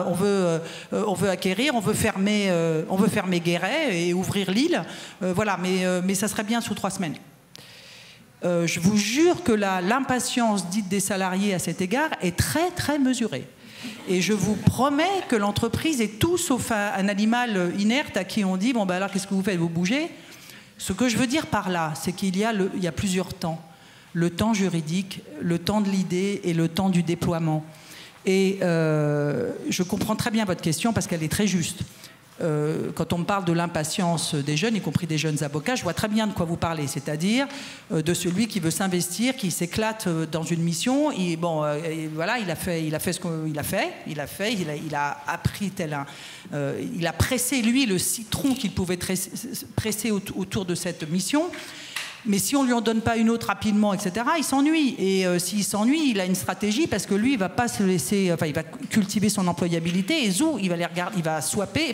veut acquérir, on veut fermer Guéret et ouvrir Lille. Voilà, mais ça serait bien sous 3 semaines. Je vous jure que l'impatience dite des salariés à cet égard est très très mesurée. Et je vous promets que l'entreprise est tout sauf un animal inerte à qui on dit « Bon, ben alors, qu'est-ce que vous faites? Vous bougez ?» Ce que je veux dire par là, c'est qu'il y a plusieurs temps. Le temps juridique, le temps de l'idée et le temps du déploiement. Et je comprends très bien votre question parce qu'elle est très juste. Quand on me parle de l'impatience des jeunes, y compris des jeunes avocats, je vois très bien de quoi vous parlez, c'est-à-dire de celui qui veut s'investir, qui s'éclate dans une mission. Voilà, il a fait ce qu'il a fait. Il a appris il a pressé lui le citron qu'il pouvait presser autour de cette mission. Mais si on ne lui en donne pas une autre rapidement, etc., il s'ennuie. Et s'il s'ennuie, il a une stratégie parce que lui, il ne va pas se laisser... Enfin, il va cultiver son employabilité et il va les regarder, il va swiper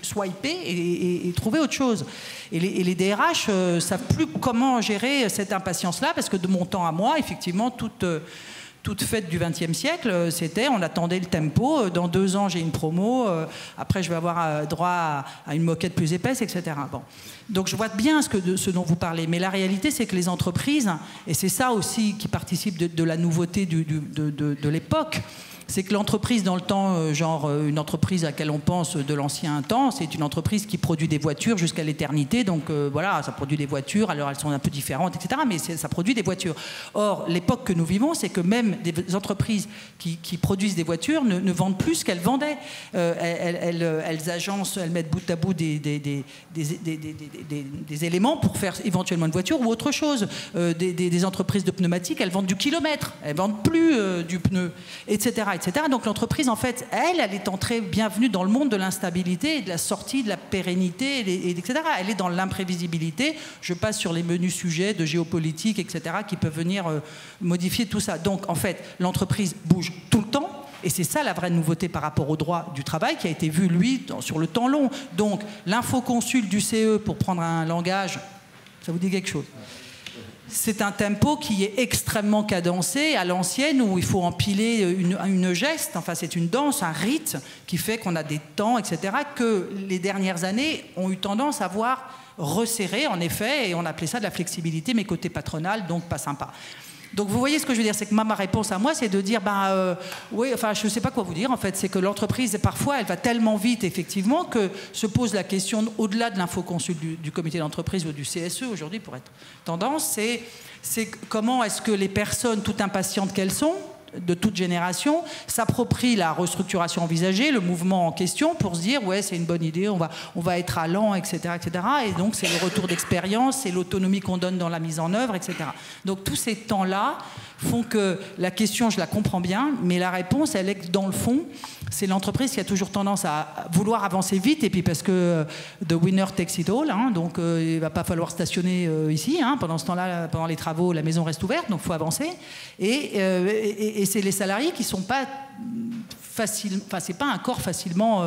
et trouver autre chose. Et les DRH ne savent plus comment gérer cette impatience-là parce que de mon temps à moi, effectivement, toute fête du XXe siècle, on attendait le tempo. Dans 2 ans, j'ai une promo. Après, je vais avoir droit à une moquette plus épaisse, etc. Bon. Donc, je vois bien ce dont vous parlez. Mais la réalité, c'est que les entreprises, et c'est ça aussi qui participe de la nouveauté de l'époque, c'est que l'entreprise dans le temps, genre une entreprise à laquelle on pense de l'ancien temps, c'est une entreprise qui produit des voitures jusqu'à l'éternité. Donc voilà, ça produit des voitures, alors elles sont un peu différentes, etc. Mais ça produit des voitures. Or, l'époque que nous vivons, c'est que même des entreprises qui produisent des voitures ne vendent plus ce qu'elles vendaient. Elles agencent, elles mettent bout à bout des éléments pour faire éventuellement une voiture ou autre chose. Des entreprises de pneumatiques, elles vendent du kilomètre, elles vendent plus du pneu, etc. Donc l'entreprise, en fait, elle est entrée bienvenue dans le monde de l'instabilité et de la sortie de la pérennité, etc. Elle est dans l'imprévisibilité. Je passe sur les menus sujets de géopolitique, etc., qui peuvent venir modifier tout ça. Donc, en fait, l'entreprise bouge tout le temps. Et c'est ça la vraie nouveauté par rapport au droit du travail qui a été vu, lui, sur le temps long. Donc, l'infoconsul du CE, pour prendre un langage, ça vous dit quelque chose ? C'est un tempo qui est extrêmement cadencé à l'ancienne où il faut empiler une geste, enfin c'est une danse, un rite qui fait qu'on a des temps, etc., que les dernières années ont eu tendance à voir resserrer, en effet, et on appelait ça de la flexibilité, mais côté patronal, donc pas sympa. Donc vous voyez ce que je veux dire, c'est que ma réponse à moi, c'est de dire, oui, enfin je ne sais pas quoi vous dire en fait, c'est que l'entreprise, parfois, elle va tellement vite, effectivement, que se pose la question, au-delà de l'infoconsul du comité d'entreprise ou du CSE, aujourd'hui, pour être tendance, c'est comment est-ce que les personnes, toutes impatientes qu'elles sont, de toute génération, s'approprient la restructuration envisagée, le mouvement en question, pour se dire, ouais, c'est une bonne idée, on va être allant, etc., etc. Et donc, c'est le retour d'expérience, c'est l'autonomie qu'on donne dans la mise en œuvre, etc. Donc, tous ces temps-là font que la question, je la comprends bien, mais la réponse, elle est que, dans le fond, c'est l'entreprise qui a toujours tendance à vouloir avancer vite, et puis parce que the winner takes it all, hein, donc il ne va pas falloir stationner ici, hein, pendant ce temps-là, pendant les travaux, la maison reste ouverte, donc il faut avancer. Et c'est les salariés qui ne sont pas faciles, enfin, c'est pas un corps facilement,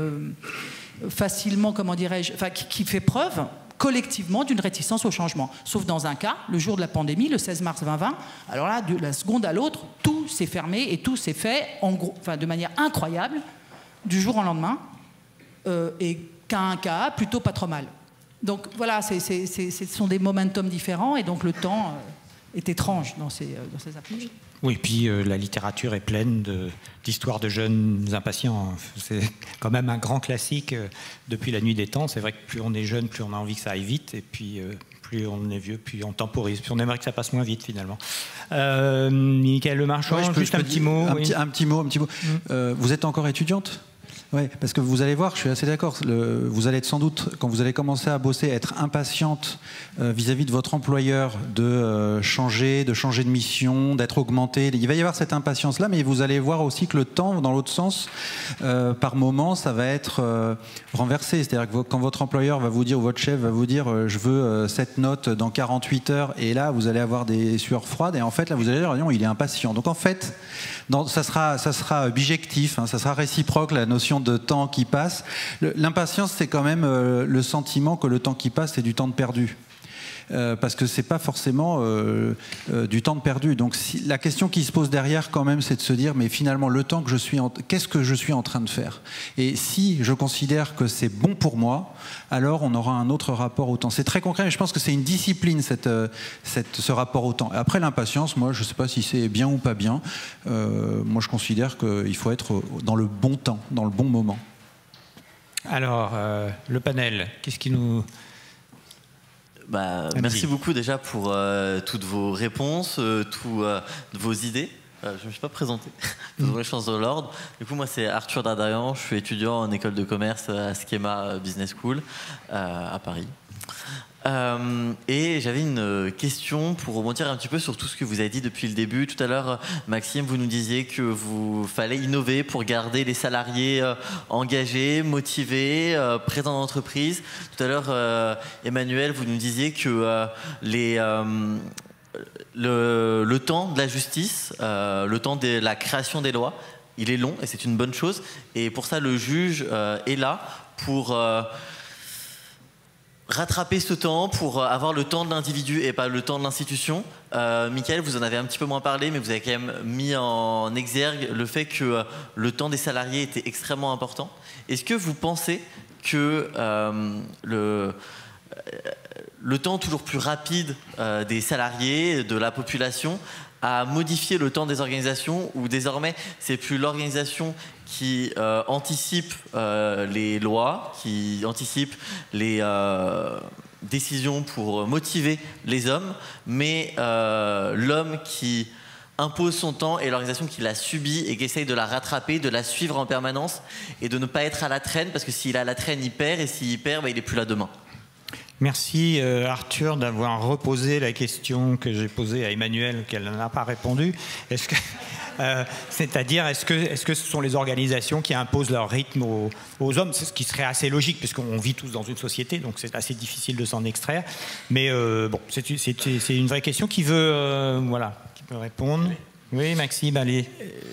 comment dirais-je, enfin, qui fait preuve collectivement d'une réticence au changement. Sauf dans un cas, le jour de la pandémie, le 16 mars 2020, alors là, de la seconde à l'autre, tout s'est fermé et tout s'est fait de manière incroyable, du jour au lendemain, et cas plutôt pas trop mal. Donc voilà, ce sont des momentum différents et donc le temps est étrange dans ces approches. Oui, puis la littérature est pleine d'histoires de jeunes impatients. C'est quand même un grand classique depuis la nuit des temps. C'est vrai que plus on est jeune, plus on a envie que ça aille vite, et puis plus on est vieux, plus on temporise. Puis on aimerait que ça passe moins vite, finalement. Michael Lemarchand, ouais, juste un petit mot. Un petit mot. Vous êtes encore étudiante ? Oui, parce que vous allez voir, je suis assez d'accord, vous allez sans doute, quand vous allez commencer à bosser, être impatiente vis-à-vis de votre employeur de changer de mission, d'être augmenté. Il va y avoir cette impatience-là, mais vous allez voir aussi que le temps, dans l'autre sens, par moment, ça va être renversé. C'est-à-dire que quand votre employeur va vous dire, ou votre chef va vous dire, je veux cette note dans 48 heures, et là, vous allez avoir des sueurs froides, et en fait, là, vous allez dire, non, il est impatient. Donc en fait, ça sera bijectif, hein, ça sera réciproque, la notion notion de temps qui passe. L'impatience, c'est quand même le sentiment que le temps qui passe, c'est du temps de perdu. Parce que c'est pas forcément du temps de perdu. Donc la question qui se pose derrière quand même, c'est de se dire mais finalement le temps que je suis, qu'est-ce que je suis en train de faire? Et si je considère que c'est bon pour moi, alors on aura un autre rapport au temps. C'est très concret, mais je pense que c'est une discipline ce rapport au temps. Après l'impatience, moi je sais pas si c'est bien ou pas bien. Moi je considère qu'il faut être dans le bon temps, dans le bon moment. Alors le panel, qu'est-ce qui nous... Merci beaucoup déjà pour toutes vos réponses, toutes vos idées. Je ne me suis pas présenté, pour les chances de l'ordre. Du coup, moi, c'est Arthur Dardarian, je suis étudiant en école de commerce à Schema Business School à Paris. Et j'avais une question pour rebondir un petit peu sur tout ce que vous avez dit depuis le début. Tout à l'heure, Maxime, vous nous disiez que vous fallait innover pour garder les salariés engagés, motivés, présents dans l'entreprise. Tout à l'heure, Emmanuel, vous nous disiez que le temps de la justice, le temps de la création des lois, il est long et c'est une bonne chose. Et pour ça, le juge est là pour... rattraper ce temps pour avoir le temps de l'individu et pas le temps de l'institution. Michael, vous en avez un petit peu moins parlé, mais vous avez quand même mis en exergue le fait que le temps des salariés était extrêmement important. Est-ce que vous pensez que le temps toujours plus rapide des salariés, de la population, a modifié le temps des organisations, où désormais c'est plus l'organisation qui anticipe les lois, qui anticipe les décisions pour motiver les hommes, mais l'homme qui impose son temps et l'organisation qui l'a subi et qui essaye de la rattraper, de la suivre en permanence et de ne pas être à la traîne, parce que s'il est à la traîne, il perd, et s'il perd, il n'est plus là demain. Merci Arthur d'avoir reposé la question que j'ai posée à Emmanuel, qu'elle n'a pas répondu. Est-ce que, c'est-à-dire, est-ce que ce sont les organisations qui imposent leur rythme aux hommes? C'est ce qui serait assez logique, puisqu'on vit tous dans une société, donc c'est assez difficile de s'en extraire. Mais bon, c'est une vraie question. Qui veut, qui peut répondre? Oui, Maxime, allez.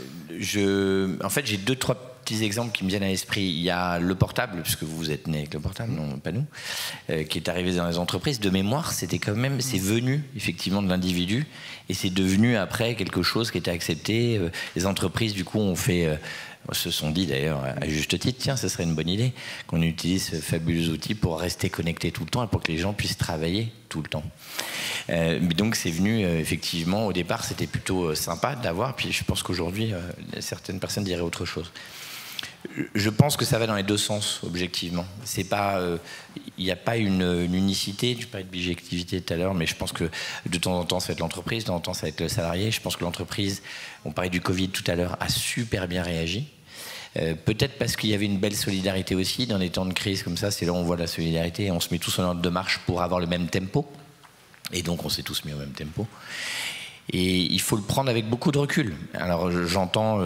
En fait, j'ai 2-3 petits exemples qui me viennent à l'esprit. Il y a le portable, puisque vous êtes né avec le portable, non pas nous, qui est arrivé dans les entreprises. De mémoire, c'était quand même, c'est venu effectivement de l'individu, et c'est devenu après quelque chose qui était accepté. Les entreprises, du coup, se sont dit d'ailleurs à juste titre, tiens, ce serait une bonne idée qu'on utilise ce fabuleux outil pour rester connecté tout le temps et pour que les gens puissent travailler tout le temps. Donc c'est venu effectivement, au départ c'était plutôt sympa d'avoir, puis je pense qu'aujourd'hui certaines personnes diraient autre chose. Je pense que ça va dans les deux sens, objectivement. C'est pas, il n'y a pas une unicité. Tu parlais de bijectivité tout à l'heure, mais je pense que de temps en temps, ça va être l'entreprise, de temps en temps, ça va être le salarié. Je pense que l'entreprise, on parlait du Covid tout à l'heure, a super bien réagi. Peut-être parce qu'il y avait une belle solidarité aussi. Dans des temps de crise comme ça, c'est là où on voit la solidarité et on se met tous en ordre de marche pour avoir le même tempo. Et donc, on s'est tous mis au même tempo. Et il faut le prendre avec beaucoup de recul. Alors j'entends,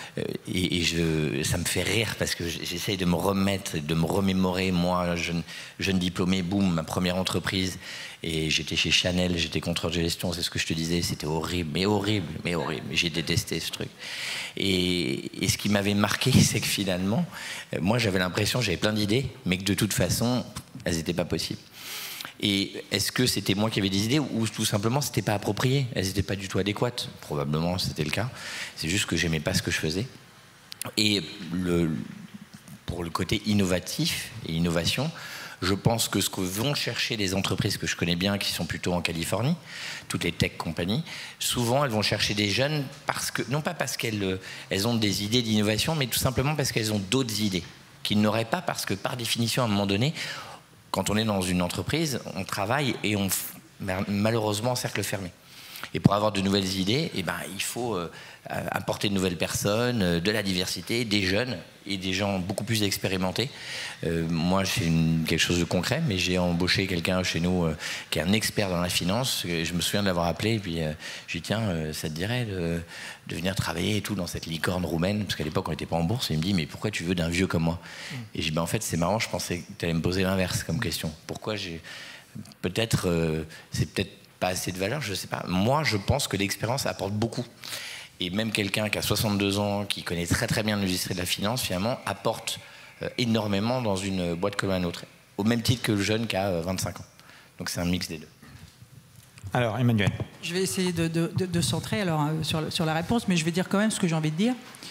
ça me fait rire parce que j'essaye de me remettre, de me remémorer, moi, jeune diplômé, boum, ma première entreprise. Et j'étais chez Chanel, j'étais contrôleur de gestion, c'est ce que je te disais, c'était horrible, mais horrible, mais horrible. J'ai détesté ce truc. Et ce qui m'avait marqué, c'est que finalement, moi j'avais l'impression, j'avais plein d'idées, mais que de toute façon, elles n'étaient pas possibles. Et est-ce que c'était moi qui avais des idées ou tout simplement c'était pas approprié? Elles n'étaient pas du tout adéquates. Probablement c'était le cas. C'est juste que j'aimais pas ce que je faisais. Et pour le côté innovatif et innovation, je pense que ce que vont chercher les entreprises que je connais bien, qui sont plutôt en Californie, toutes les tech compagnies, souvent elles vont chercher des jeunes parce que, non pas parce qu'elles ont des idées d'innovation, mais tout simplement parce qu'elles ont d'autres idées qu'ils n'auraient pas, parce que par définition à un moment donné, quand on est dans une entreprise, on travaille et on malheureusement en cercle fermé. Et pour avoir de nouvelles idées, il faut apporter de nouvelles personnes, de la diversité, des jeunes et des gens beaucoup plus expérimentés. Moi, c'est quelque chose de concret, mais j'ai embauché quelqu'un chez nous qui est un expert dans la finance. Je me souviens de l'avoir appelé et puis j'ai dit tiens, ça te dirait de venir travailler et tout dans cette licorne roumaine, parce qu'à l'époque on n'était pas en bourse. Et il me dit mais pourquoi tu veux d'un vieux comme moi? Et j'ai dit en fait c'est marrant, je pensais que tu allais me poser l'inverse comme question. Pourquoi c'est peut-être pas assez de valeur, je sais pas. Moi, je pense que l'expérience apporte beaucoup. Et même quelqu'un qui a 62 ans, qui connaît très très bien l'industrie de la finance, finalement, apporte énormément dans une boîte comme un autre, au même titre que le jeune qui a 25 ans. Donc c'est un mix des deux. Alors, Emmanuel. Je vais essayer de centrer alors, sur la réponse, mais je vais dire quand même ce que j'ai envie de dire.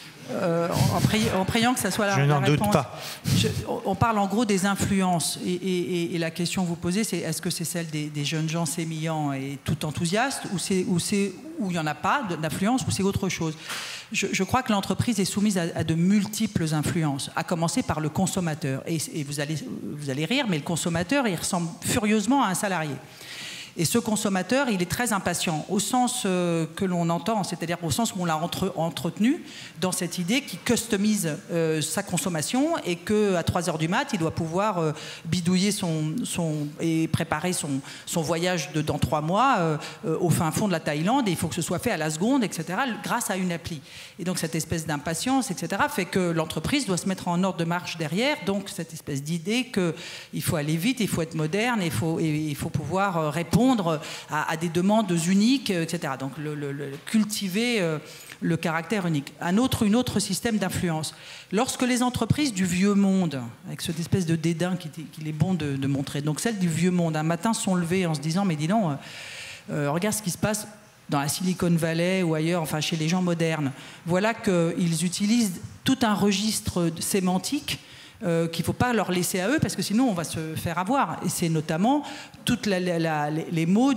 En priant que ça soit la réponse. Je n'en doute pas. On parle en gros des influences. Et la question que vous posez, c'est est-ce que c'est celle des jeunes gens sémillants et tout enthousiastes, où il n'y en a pas d'influence, ou c'est autre chose? Je crois que l'entreprise est soumise à de multiples influences, à commencer par le consommateur. Et vous allez rire, mais le consommateur, il ressemble furieusement à un salarié. Et ce consommateur, il est très impatient, au sens que l'on entend, c'est-à-dire au sens où on l'a entretenu dans cette idée qui customise sa consommation et qu'à 3 heures du mat, il doit pouvoir bidouiller et préparer son voyage dans 3 mois au fin fond de la Thaïlande, et il faut que ce soit fait à la seconde, etc., grâce à une appli. Et donc cette espèce d'impatience, etc., fait que l'entreprise doit se mettre en ordre de marche derrière, donc cette espèce d'idée qu'il faut aller vite, il faut être moderne, il faut pouvoir répondre à des demandes uniques, etc. Donc cultiver le caractère unique. Un autre système d'influence. Lorsque les entreprises du vieux monde, avec cette espèce de dédain qu'il est bon de montrer, donc celles du vieux monde, un matin sont levées en se disant, mais dis donc, regarde ce qui se passe dans la Silicon Valley ou ailleurs, enfin chez les gens modernes. Voilà qu'ils utilisent tout un registre sémantique qu'il ne faut pas leur laisser à eux, parce que sinon on va se faire avoir. Et c'est notamment tous les mots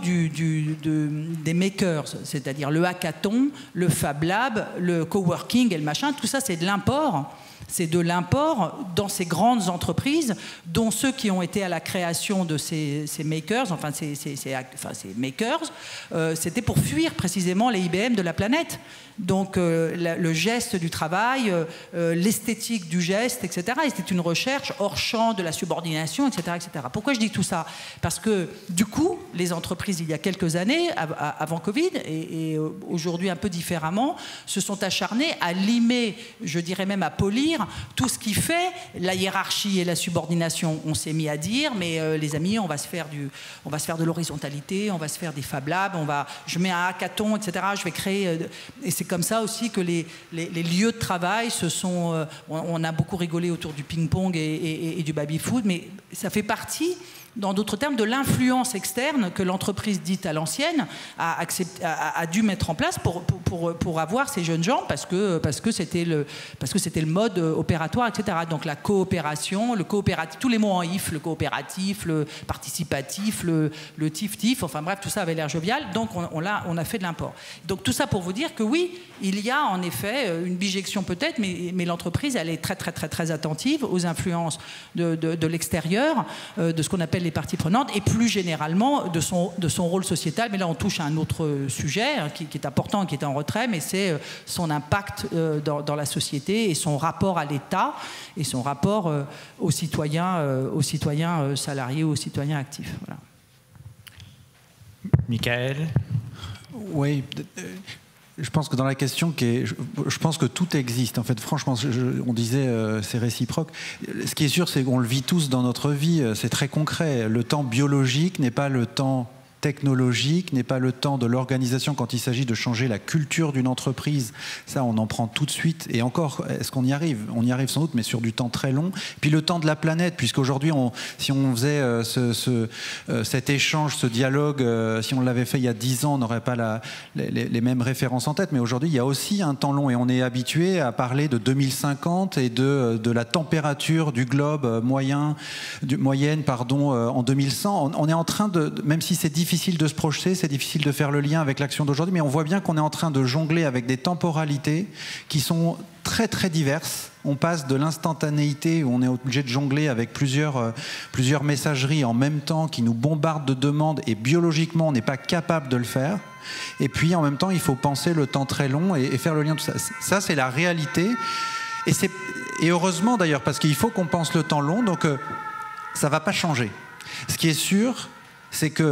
des makers, c'est-à-dire le hackathon, le Fab Lab, le coworking et le machin, tout ça c'est de l'import. C'est de l'import dans ces grandes entreprises, dont ceux qui ont été à la création de ces makers, enfin ces makers, c'était pour fuir précisément les IBM de la planète. Donc le geste du travail, l'esthétique du geste, etc. Et c'était une recherche hors champ de la subordination, etc., etc. Pourquoi je dis tout ça? Parce que du coup, les entreprises, il y a quelques années, avant Covid, et aujourd'hui un peu différemment, se sont acharnées à limer, je dirais même à polir, tout ce qui fait la hiérarchie et la subordination. On s'est mis à dire, mais les amis, on va se faire de l'horizontalité, on va se faire des Fab Labs, je mets un hackathon, etc. Je vais créer... et c'est comme ça aussi que les lieux de travail se sont... on a beaucoup rigolé autour du ping-pong et du baby-food, mais ça fait partie, dans d'autres termes, de l'influence externe que l'entreprise dite à l'ancienne a dû mettre en place pour avoir ces jeunes gens, parce que c'était le mode opératoire, etc. Donc la coopération, tous les mots en if, le coopératif, le participatif, le tif-tif, enfin bref, tout ça avait l'air jovial, donc on a fait de l'import. Donc tout ça pour vous dire que oui, il y a en effet une bijection peut-être, mais l'entreprise, elle est très, très, très, très attentive aux influences de l'extérieur, de ce qu'on appelle les parties prenantes, et plus généralement de son rôle sociétal. Mais là, on touche à un autre sujet qui est important, qui est en retrait, mais c'est son impact dans la société et son rapport à l'État et son rapport aux citoyens salariés ou aux citoyens actifs. Voilà. Michael? Oui. Je pense que dans la question, je pense que tout existe. En fait, franchement, on disait c'est réciproque. Ce qui est sûr, c'est qu'on le vit tous dans notre vie. C'est très concret. Le temps biologique n'est pas le temps technologique, n'est pas le temps de l'organisation quand il s'agit de changer la culture d'une entreprise. Ça, on en prend tout de suite. Et encore, est-ce qu'on y arrive? On y arrive sans doute, mais sur du temps très long. Puis le temps de la planète, puisqu'aujourd'hui, si on faisait cet échange, ce dialogue, si on l'avait fait il y a 10 ans, on n'aurait pas les mêmes références en tête. Mais aujourd'hui, il y a aussi un temps long. Et on est habitué à parler de 2050 et de la température du globe moyenne en 2100. On est en train de, même si c'est difficile de se projeter, c'est difficile de faire le lien avec l'action d'aujourd'hui, mais on voit bien qu'on est en train de jongler avec des temporalités qui sont très très diverses. On passe de l'instantanéité où on est obligé de jongler avec plusieurs messageries en même temps qui nous bombardent de demandes et biologiquement on n'est pas capable de le faire. Et puis en même temps il faut penser le temps très long et faire le lien de tout ça. Ça c'est la réalité et heureusement d'ailleurs parce qu'il faut qu'on pense le temps long, donc ça ne va pas changer. Ce qui est sûr, c'est que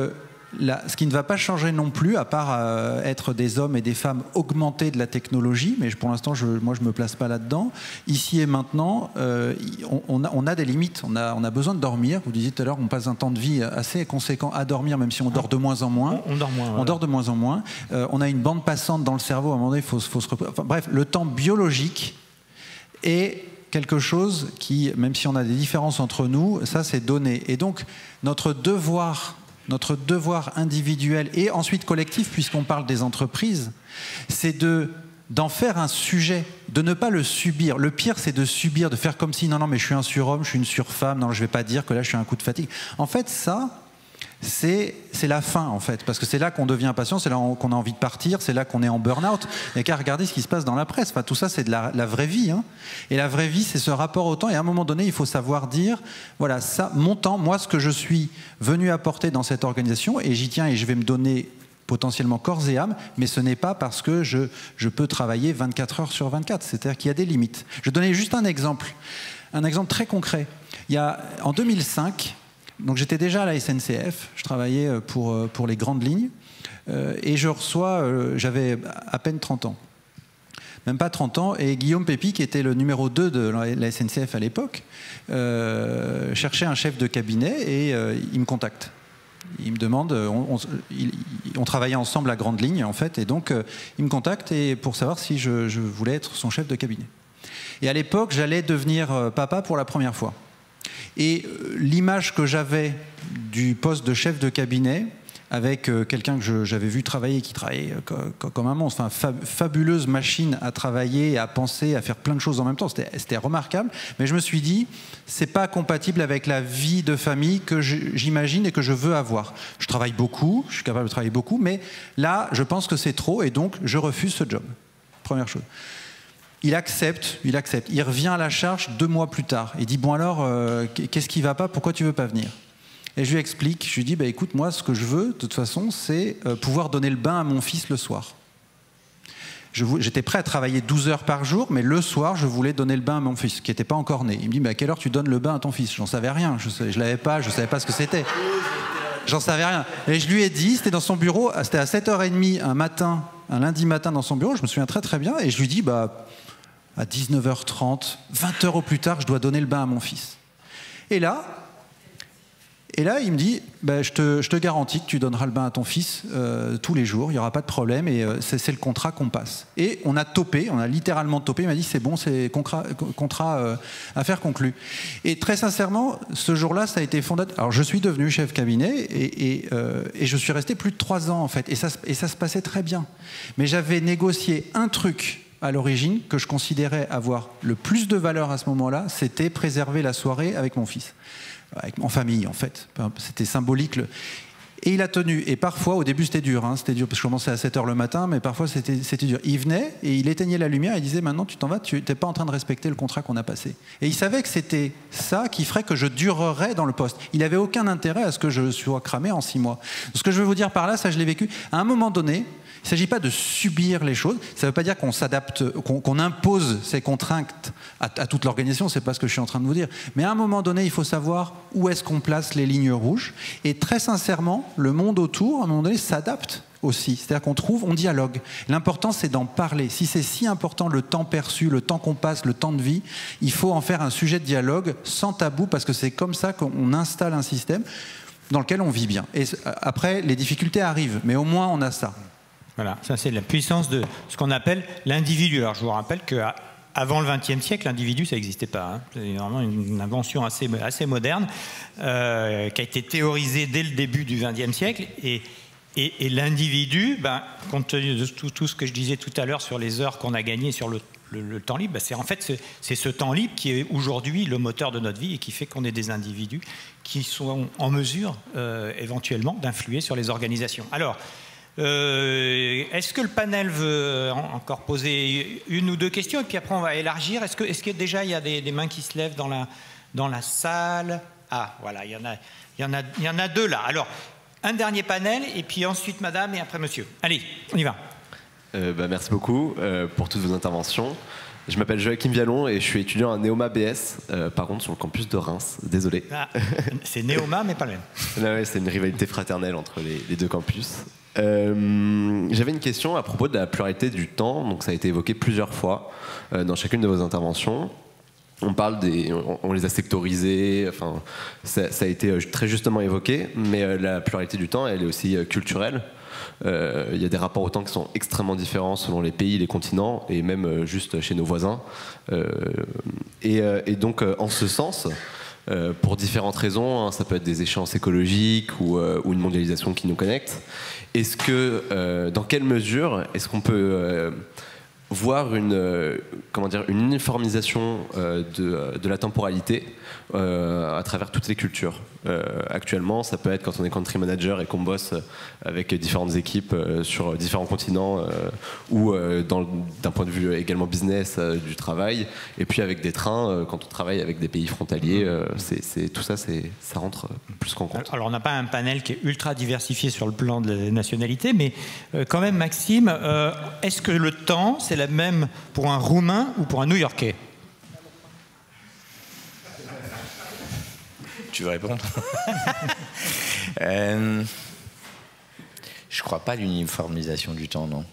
ce qui ne va pas changer non plus, à part être des hommes et des femmes augmentés de la technologie, mais pour l'instant, moi, je ne me place pas là-dedans. Ici et maintenant, on a des limites. On a besoin de dormir. Vous disiez tout à l'heure, on passe un temps de vie assez conséquent à dormir, même si on dort de moins en moins. On dort moins. On dort de moins en moins. On a une bande passante dans le cerveau. À un moment donné, il faut se reposer. Enfin, bref, le temps biologique est quelque chose qui, même si on a des différences entre nous, ça, c'est donné. Et donc, notre devoir individuel et ensuite collectif, puisqu'on parle des entreprises, c'est d'en faire un sujet, de ne pas le subir. Le pire, c'est de subir, de faire comme si non, mais je suis un surhomme, je suis une surfemme, non, je ne vais pas dire que là, je suis un coup de fatigue. En fait, ça, c'est la fin, en fait, parce que c'est là qu'on devient impatient, c'est là qu'on a envie de partir, c'est là qu'on est en burn-out. Et qu'à regarder ce qui se passe dans la presse, enfin, tout ça, c'est de la vraie vie. Hein. Et la vraie vie, c'est ce rapport au temps. Et à un moment donné, il faut savoir dire, voilà, ça, mon temps, moi, ce que je suis venu apporter dans cette organisation, et j'y tiens et je vais me donner potentiellement corps et âme, mais ce n'est pas parce que je peux travailler 24 heures sur 24. C'est-à-dire qu'il y a des limites. Je vais donner juste un exemple très concret. En 2005, donc j'étais déjà à la SNCF, je travaillais pour les grandes lignes, et j'avais à peine 30 ans. Même pas 30 ans, et Guillaume Pépi, qui était le numéro 2 de la SNCF à l'époque, cherchait un chef de cabinet, et il me contacte. Il me demande, on travaillait ensemble à grande ligne en fait, et donc il me contacte pour savoir si je voulais être son chef de cabinet. Et à l'époque, j'allais devenir papa pour la première fois. Et l'image que j'avais du poste de chef de cabinet, avec quelqu'un que j'avais vu travailler, qui travaillait comme un monstre, enfin, fabuleuse machine à travailler, à penser, à faire plein de choses en même temps, c'était remarquable, mais je me suis dit, c'est pas compatible avec la vie de famille que j'imagine et que je veux avoir. Je travaille beaucoup, je suis capable de travailler beaucoup, mais là, je pense que c'est trop, et donc je refuse ce job. Première chose. Il accepte, il revient à la charge 2 mois plus tard, il dit, bon alors, qu'est-ce qui va pas, pourquoi tu veux pas venir ? Et je lui explique, je lui dis, bah, écoute, moi, ce que je veux, de toute façon, c'est pouvoir donner le bain à mon fils le soir. J'étais prêt à travailler 12 heures par jour, mais le soir, je voulais donner le bain à mon fils, qui n'était pas encore né. Il me dit, bah, à quelle heure tu donnes le bain à ton fils ? J'en savais rien, je l'avais pas, je savais pas ce que c'était. J'en savais rien. Et je lui ai dit, c'était dans son bureau, c'était à 7h30 un lundi matin dans son bureau, je me souviens très très bien, et je lui dis, bah, à 19h30, 20 heures au plus tard, je dois donner le bain à mon fils. Et là, il me dit, bah, je te garantis que tu donneras le bain à ton fils tous les jours, il n'y aura pas de problème, et c'est le contrat qu'on passe. Et on a littéralement topé, il m'a dit, c'est bon, c'est contrat affaire conclue. Et très sincèrement, ce jour-là, ça a été fondateur. Alors, je suis devenu chef cabinet, et je suis resté plus de 3 ans, en fait, et ça se passait très bien. Mais j'avais négocié un truc à l'origine que je considérais avoir le plus de valeur à ce moment-là, c'était préserver la soirée avec mon fils. En famille en fait, c'était symbolique. Et il a tenu, et parfois au début c'était dur parce que je commençais à 7h le matin, mais parfois c'était dur. Il venait et il éteignait la lumière et il disait, maintenant tu t'en vas, tu n'es pas en train de respecter le contrat qu'on a passé. Et il savait que c'était ça qui ferait que je durerais dans le poste. Il n'avait aucun intérêt à ce que je sois cramé en 6 mois. Ce que je veux vous dire par là, ça je l'ai vécu, à un moment donné, il ne s'agit pas de subir les choses, ça ne veut pas dire qu'on s'adapte, qu'on impose ces contraintes à toute l'organisation, c'est pas ce que je suis en train de vous dire. Mais à un moment donné, il faut savoir où est-ce qu'on place les lignes rouges. Et très sincèrement, le monde autour, à un moment donné, s'adapte aussi. C'est-à-dire on dialogue. L'important, c'est d'en parler. Si c'est si important le temps perçu, le temps qu'on passe, le temps de vie, il faut en faire un sujet de dialogue sans tabou, parce que c'est comme ça qu'on installe un système dans lequel on vit bien. Et après, les difficultés arrivent, mais au moins on a ça. Voilà, ça c'est la puissance de ce qu'on appelle l'individu. Alors je vous rappelle qu'avant le XXe siècle, l'individu ça n'existait pas. Hein. C'est vraiment une invention assez moderne qui a été théorisée dès le début du XXe siècle. Et l'individu, compte tenu de tout ce que je disais tout à l'heure sur les heures qu'on a gagnées sur le temps libre, c'est ce temps libre qui est aujourd'hui le moteur de notre vie et qui fait qu'on est des individus qui sont en mesure éventuellement d'influer sur les organisations. Alors, est-ce que le panel veut encore poser 1 ou 2 questions et puis après on va élargir? Est-ce que déjà il y a des mains qui se lèvent dans la salle? Ah voilà, il y en a 2 là. Alors un dernier panel et puis ensuite madame et après monsieur. Allez, on y va. Merci beaucoup pour toutes vos interventions. Je m'appelle Joachim Vialon et je suis étudiant à Neoma BS, par contre sur le campus de Reims. Désolé. Ah, c'est Neoma, mais pas le même. Ouais, c'est une rivalité fraternelle entre les deux campus. J'avais une question à propos de la pluralité du temps. Donc ça a été évoqué plusieurs fois dans chacune de vos interventions. On les a sectorisés, enfin, ça a été très justement évoqué, mais la pluralité du temps, elle est aussi culturelle. Il y a des rapports au temps qui sont extrêmement différents selon les pays, les continents, et même juste chez nos voisins. Et donc, en ce sens, pour différentes raisons, hein, ça peut être des échanges écologiques ou une mondialisation qui nous connecte. Dans quelle mesure est-ce qu'on peut voir une uniformisation de la temporalité à travers toutes les cultures. Actuellement, ça peut être quand on est country manager et qu'on bosse avec différentes équipes sur différents continents ou d'un point de vue également business du travail, et puis avec des trains, quand on travaille avec des pays frontaliers, tout ça, ça rentre plus qu'en compte. Alors on n'a pas un panel qui est ultra diversifié sur le plan de la nationalité, mais quand même Maxime, est-ce que le temps c'est la même pour un Roumain ou pour un New-Yorkais? Tu veux répondre? Je crois pas à l'uniformisation du temps, non.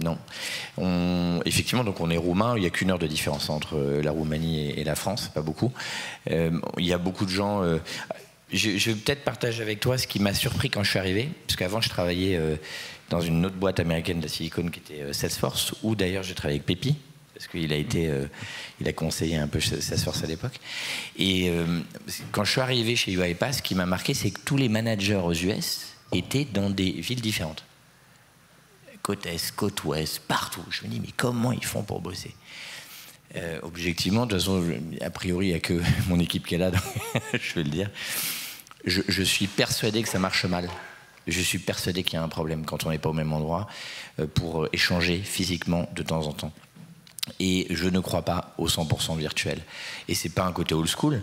Non. Effectivement, donc on est roumain, il n'y a qu'une heure de différence entre la Roumanie et la France, pas beaucoup. Il y a beaucoup de gens... je vais peut-être partager avec toi ce qui m'a surpris quand je suis arrivé, parce qu'avant je travaillais dans une autre boîte américaine de la Silicon qui était Salesforce, où d'ailleurs j'ai travaillé avec Pépi, parce qu'il a conseillé un peu Salesforce à l'époque. Et quand je suis arrivé chez UiPath, ce qui m'a marqué, c'est que tous les managers aux US étaient dans des villes différentes. Côte Est, côte Ouest, partout. Je me dis, mais comment ils font pour bosser? Objectivement, de toute façon, a priori, il n'y a que mon équipe qui est là, donc je vais le dire. Je suis persuadé que ça marche mal. Je suis persuadé qu'il y a un problème quand on n'est pas au même endroit pour échanger physiquement de temps en temps. Et je ne crois pas au 100% virtuel. Et c'est pas un côté old school.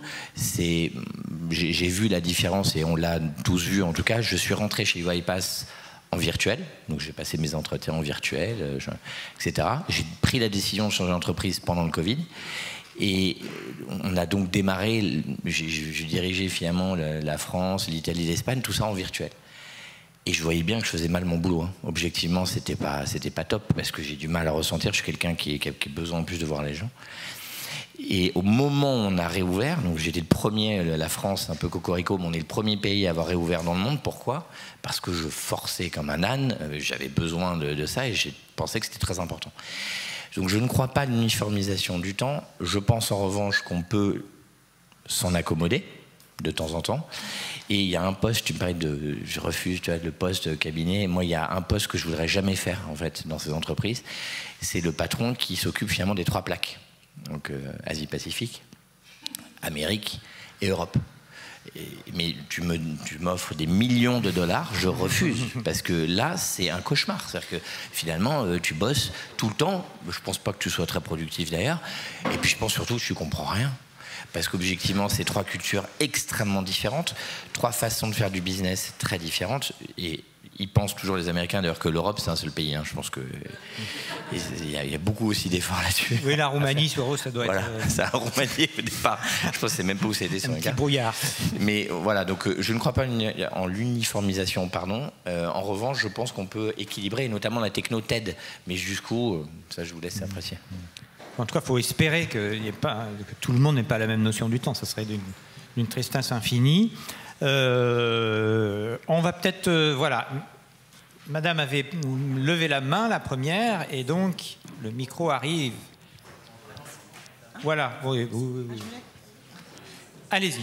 J'ai vu la différence et on l'a tous vu en tout cas. Je suis rentré chez UiPath en virtuel, donc j'ai passé mes entretiens en virtuel, etc. J'ai pris la décision de changer d'entreprise pendant le Covid. Et on a donc démarré, j'ai dirigé finalement la France, l'Italie, l'Espagne, tout ça en virtuel. Et je voyais bien que je faisais mal mon boulot. Hein. Objectivement, c'était pas top parce que j'ai du mal à ressentir. Je suis quelqu'un qui a besoin en plus de voir les gens. Et au moment où on a réouvert, donc j'étais le premier, la France, un peu cocorico, mais on est le premier pays à avoir réouvert dans le monde. Pourquoi? Parce que je forçais comme un âne. J'avais besoin de ça et j'ai pensé que c'était très important. Donc je ne crois pas à l'uniformisation du temps. Je pense en revanche qu'on peut s'en accommoder de temps en temps. Et il y a un poste, tu me parlais je refuse, tu vois, le poste cabinet. Moi, il y a un poste que je voudrais jamais faire, en fait, dans ces entreprises. C'est le patron qui s'occupe finalement des 3 plaques. Donc, Asie-Pacifique, Amérique et Europe. Mais tu m'offres des millions de dollars, je refuse. Parce que là, c'est un cauchemar. C'est-à-dire que finalement, tu bosses tout le temps. Je pense pas que tu sois très productif d'ailleurs. Et puis, je pense surtout que tu comprends rien. Parce qu'objectivement, c'est 3 cultures extrêmement différentes, 3 façons de faire du business très différentes. Et ils pensent toujours, les Américains, d'ailleurs, que l'Europe, c'est un seul pays. Hein. Je pense qu'il y a beaucoup aussi d'efforts là-dessus. Oui, la Roumanie, sur eux, ça doit voilà, être... c'est la Roumanie au départ. Je pense que c'est même pas où c'était. Un petit brouillard. Mais voilà, donc je ne crois pas en l'uniformisation, pardon. En revanche, je pense qu'on peut équilibrer, et notamment la techno TED. Mais jusqu'où, ça, je vous laisse apprécier. En tout cas, il faut espérer que tout le monde n'ait pas la même notion du temps. Ça serait d'une tristesse infinie. On va peut-être... voilà. Madame avait levé la main, la première, et donc le micro arrive. Voilà. Oui. Allez-y.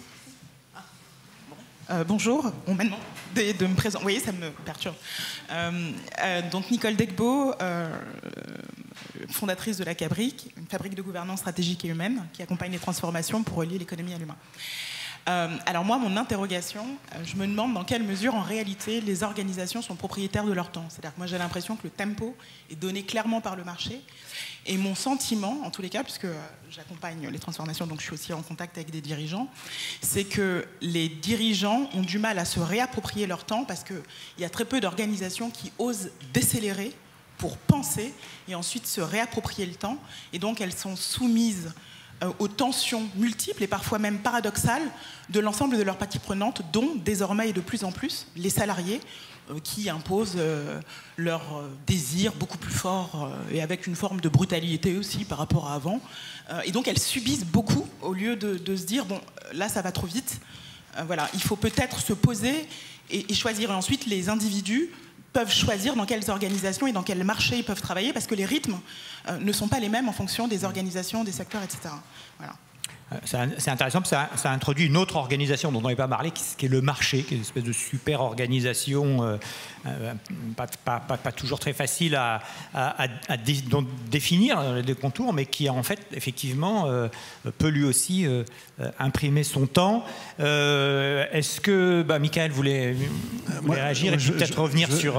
Bonjour. On m'a demandé de me présenter. Vous voyez, ça me perturbe. Donc, Nicole Degbeau, fondatrice de la Cabric, une fabrique de gouvernance stratégique et humaine qui accompagne les transformations pour relier l'économie à l'humain. Alors moi, mon interrogation, je me demande dans quelle mesure, en réalité, les organisations sont propriétaires de leur temps. C'est-à-dire que moi, j'ai l'impression que le tempo est donné clairement par le marché. Et mon sentiment, en tous les cas, puisque j'accompagne les transformations, donc je suis aussi en contact avec des dirigeants, c'est que les dirigeants ont du mal à se réapproprier leur temps parce qu'il y a très peu d'organisations qui osent décélérer pour penser et ensuite se réapproprier le temps. Et donc elles sont soumises aux tensions multiples et parfois même paradoxales de l'ensemble de leurs parties prenantes, dont désormais et de plus en plus les salariés qui imposent leurs désirs beaucoup plus forts et avec une forme de brutalité aussi par rapport à avant. Et donc elles subissent beaucoup au lieu de se dire bon là ça va trop vite. Voilà, il faut peut-être se poser et choisir. Et ensuite les individus peuvent choisir dans quelles organisations et dans quels marchés ils peuvent travailler parce que les rythmes ne sont pas les mêmes en fonction des organisations, des secteurs, etc. Voilà. C'est intéressant, ça introduit une autre organisation dont on n'avait pas parlé, qui est le marché, qui est une espèce de super organisation, pas toujours très facile à définir des contours, mais qui en fait effectivement peut lui aussi imprimer son temps. Est-ce que Michael voulait réagir et peut-être revenir sur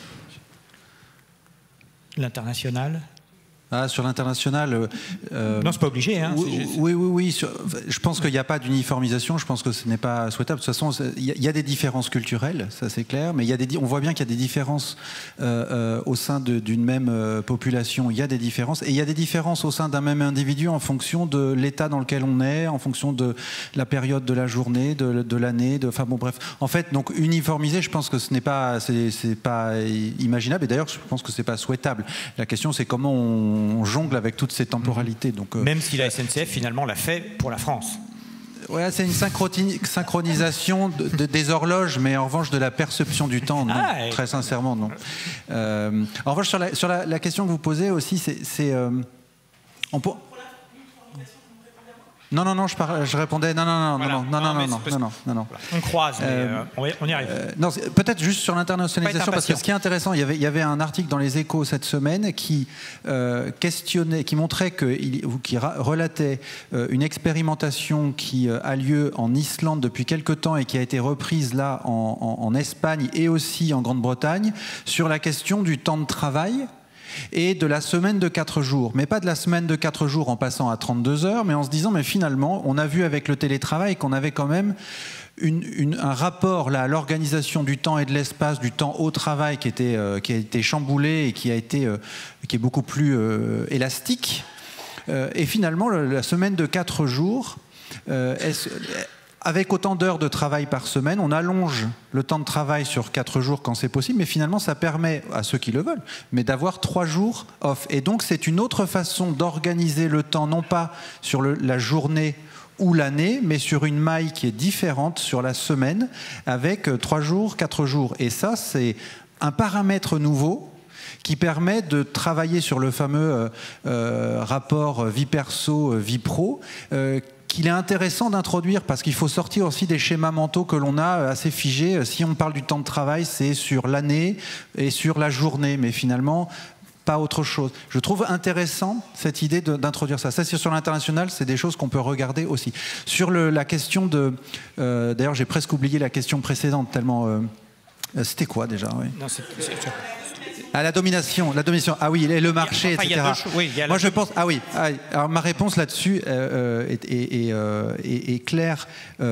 l'international? Sur l'international... non, c'est pas obligé. Hein, oui. Je pense qu'il n'y a pas d'uniformisation. Je pense que ce n'est pas souhaitable. De toute façon, il y a des différences culturelles, ça c'est clair. Mais on voit bien qu'il y a des différences au sein d'une même population. Il y a des différences. Et il y a des différences au sein d'un même individu en fonction de l'état dans lequel on est, en fonction de la période de la journée, de l'année. Enfin bon, bref. En fait, donc uniformiser, je pense que ce n'est pas, c'est pas imaginable. Et d'ailleurs, je pense que c'est pas souhaitable. La question, c'est comment on jongle avec toutes ces temporalités. Donc, même si la SNCF finalement l'a fait pour la France. Ouais, c'est une synchronisation des horloges, mais en revanche de la perception du temps, non. Très sincèrement, non. En revanche, sur la question que vous posez aussi, c'est Non, je répondais. Non. On croise, mais on y arrive. Non, peut-être juste sur l'internationalisation, parce que ce qui est intéressant, il y avait un article dans les Échos cette semaine qui questionnait, qui montrait qui relatait une expérimentation qui a lieu en Islande depuis quelque temps et qui a été reprise là en Espagne et aussi en Grande-Bretagne sur la question du temps de travail et de la semaine de 4 jours, mais pas de la semaine de 4 jours en passant à 32 heures, mais en se disant, mais finalement, on a vu avec le télétravail qu'on avait quand même un rapport là, à l'organisation du temps et de l'espace, du temps au travail qui a été chamboulé et qui est beaucoup plus élastique. Et finalement, la semaine de 4 jours, avec autant d'heures de travail par semaine, on allonge le temps de travail sur 4 jours quand c'est possible, mais finalement ça permet, à ceux qui le veulent, mais d'avoir 3 jours off. Et donc c'est une autre façon d'organiser le temps, non pas sur la journée ou l'année, mais sur une maille qui est différente sur la semaine, avec 3 jours, 4 jours. Et ça, c'est un paramètre nouveau qui permet de travailler sur le fameux rapport vie perso, vie pro, qu'il est intéressant d'introduire parce qu'il faut sortir aussi des schémas mentaux que l'on a assez figés. Si on parle du temps de travail, c'est sur l'année et sur la journée, mais finalement, pas autre chose. Je trouve intéressant cette idée d'introduire ça. Ça, c'est sur l'international, c'est des choses qu'on peut regarder aussi. Sur la question de... D'ailleurs, j'ai presque oublié la question précédente, tellement... c'était quoi déjà, oui. Non, la domination. Ah oui, le marché, etc. Moi, je pense. Ah oui. Alors ma réponse là-dessus est claire.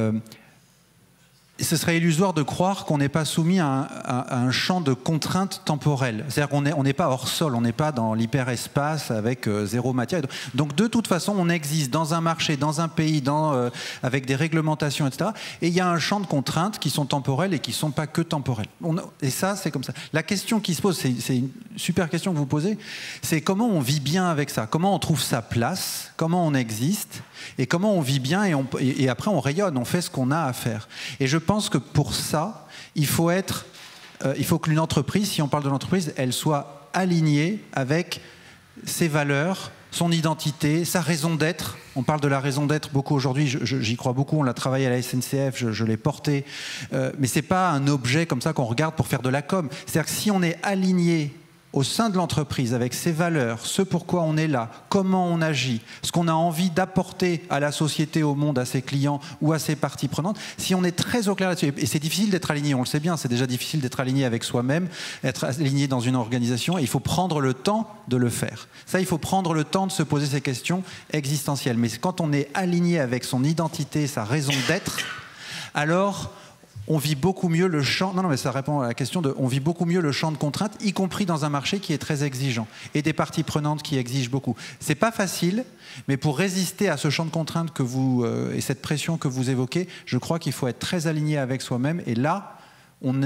Ce serait illusoire de croire qu'on n'est pas soumis à un champ de contraintes temporelles. C'est-à-dire qu'on n'est pas hors sol, on n'est pas dans l'hyperespace avec zéro matière. Donc de toute façon, on existe dans un marché, dans un pays, avec des réglementations, etc. Et il y a un champ de contraintes qui sont temporelles et qui ne sont pas que temporelles. Et ça, c'est comme ça. La question qui se pose, c'est une super question que vous posez, c'est comment on vit bien avec ça, comment on trouve sa place, comment on existe, et comment on vit bien, et après on rayonne, on fait ce qu'on a à faire. Et je pense que pour ça, il faut que l'une entreprise, si on parle de l'entreprise, elle soit alignée avec ses valeurs, son identité, sa raison d'être. On parle de la raison d'être beaucoup aujourd'hui, j'y crois beaucoup, on l'a travaillé à la SNCF, je l'ai porté, mais ce n'est pas un objet comme ça qu'on regarde pour faire de la com. C'est-à-dire que si on est aligné au sein de l'entreprise, avec ses valeurs, ce pourquoi on est là, comment on agit, ce qu'on a envie d'apporter à la société, au monde, à ses clients ou à ses parties prenantes, si on est très au clair là-dessus, et c'est difficile d'être aligné, on le sait bien, c'est déjà difficile d'être aligné avec soi-même, être aligné dans une organisation, et il faut prendre le temps de le faire. Ça, il faut prendre le temps de se poser ces questions existentielles. Mais quand on est aligné avec son identité, sa raison d'être, alors on vit beaucoup mieux le champ. Non, mais ça répond à la question de. On vit beaucoup mieux le champ de contraintes, y compris dans un marché qui est très exigeant et des parties prenantes qui exigent beaucoup. C'est pas facile, mais pour résister à ce champ de contraintes que vous et cette pression que vous évoquez, je crois qu'il faut être très aligné avec soi-même. Et là, on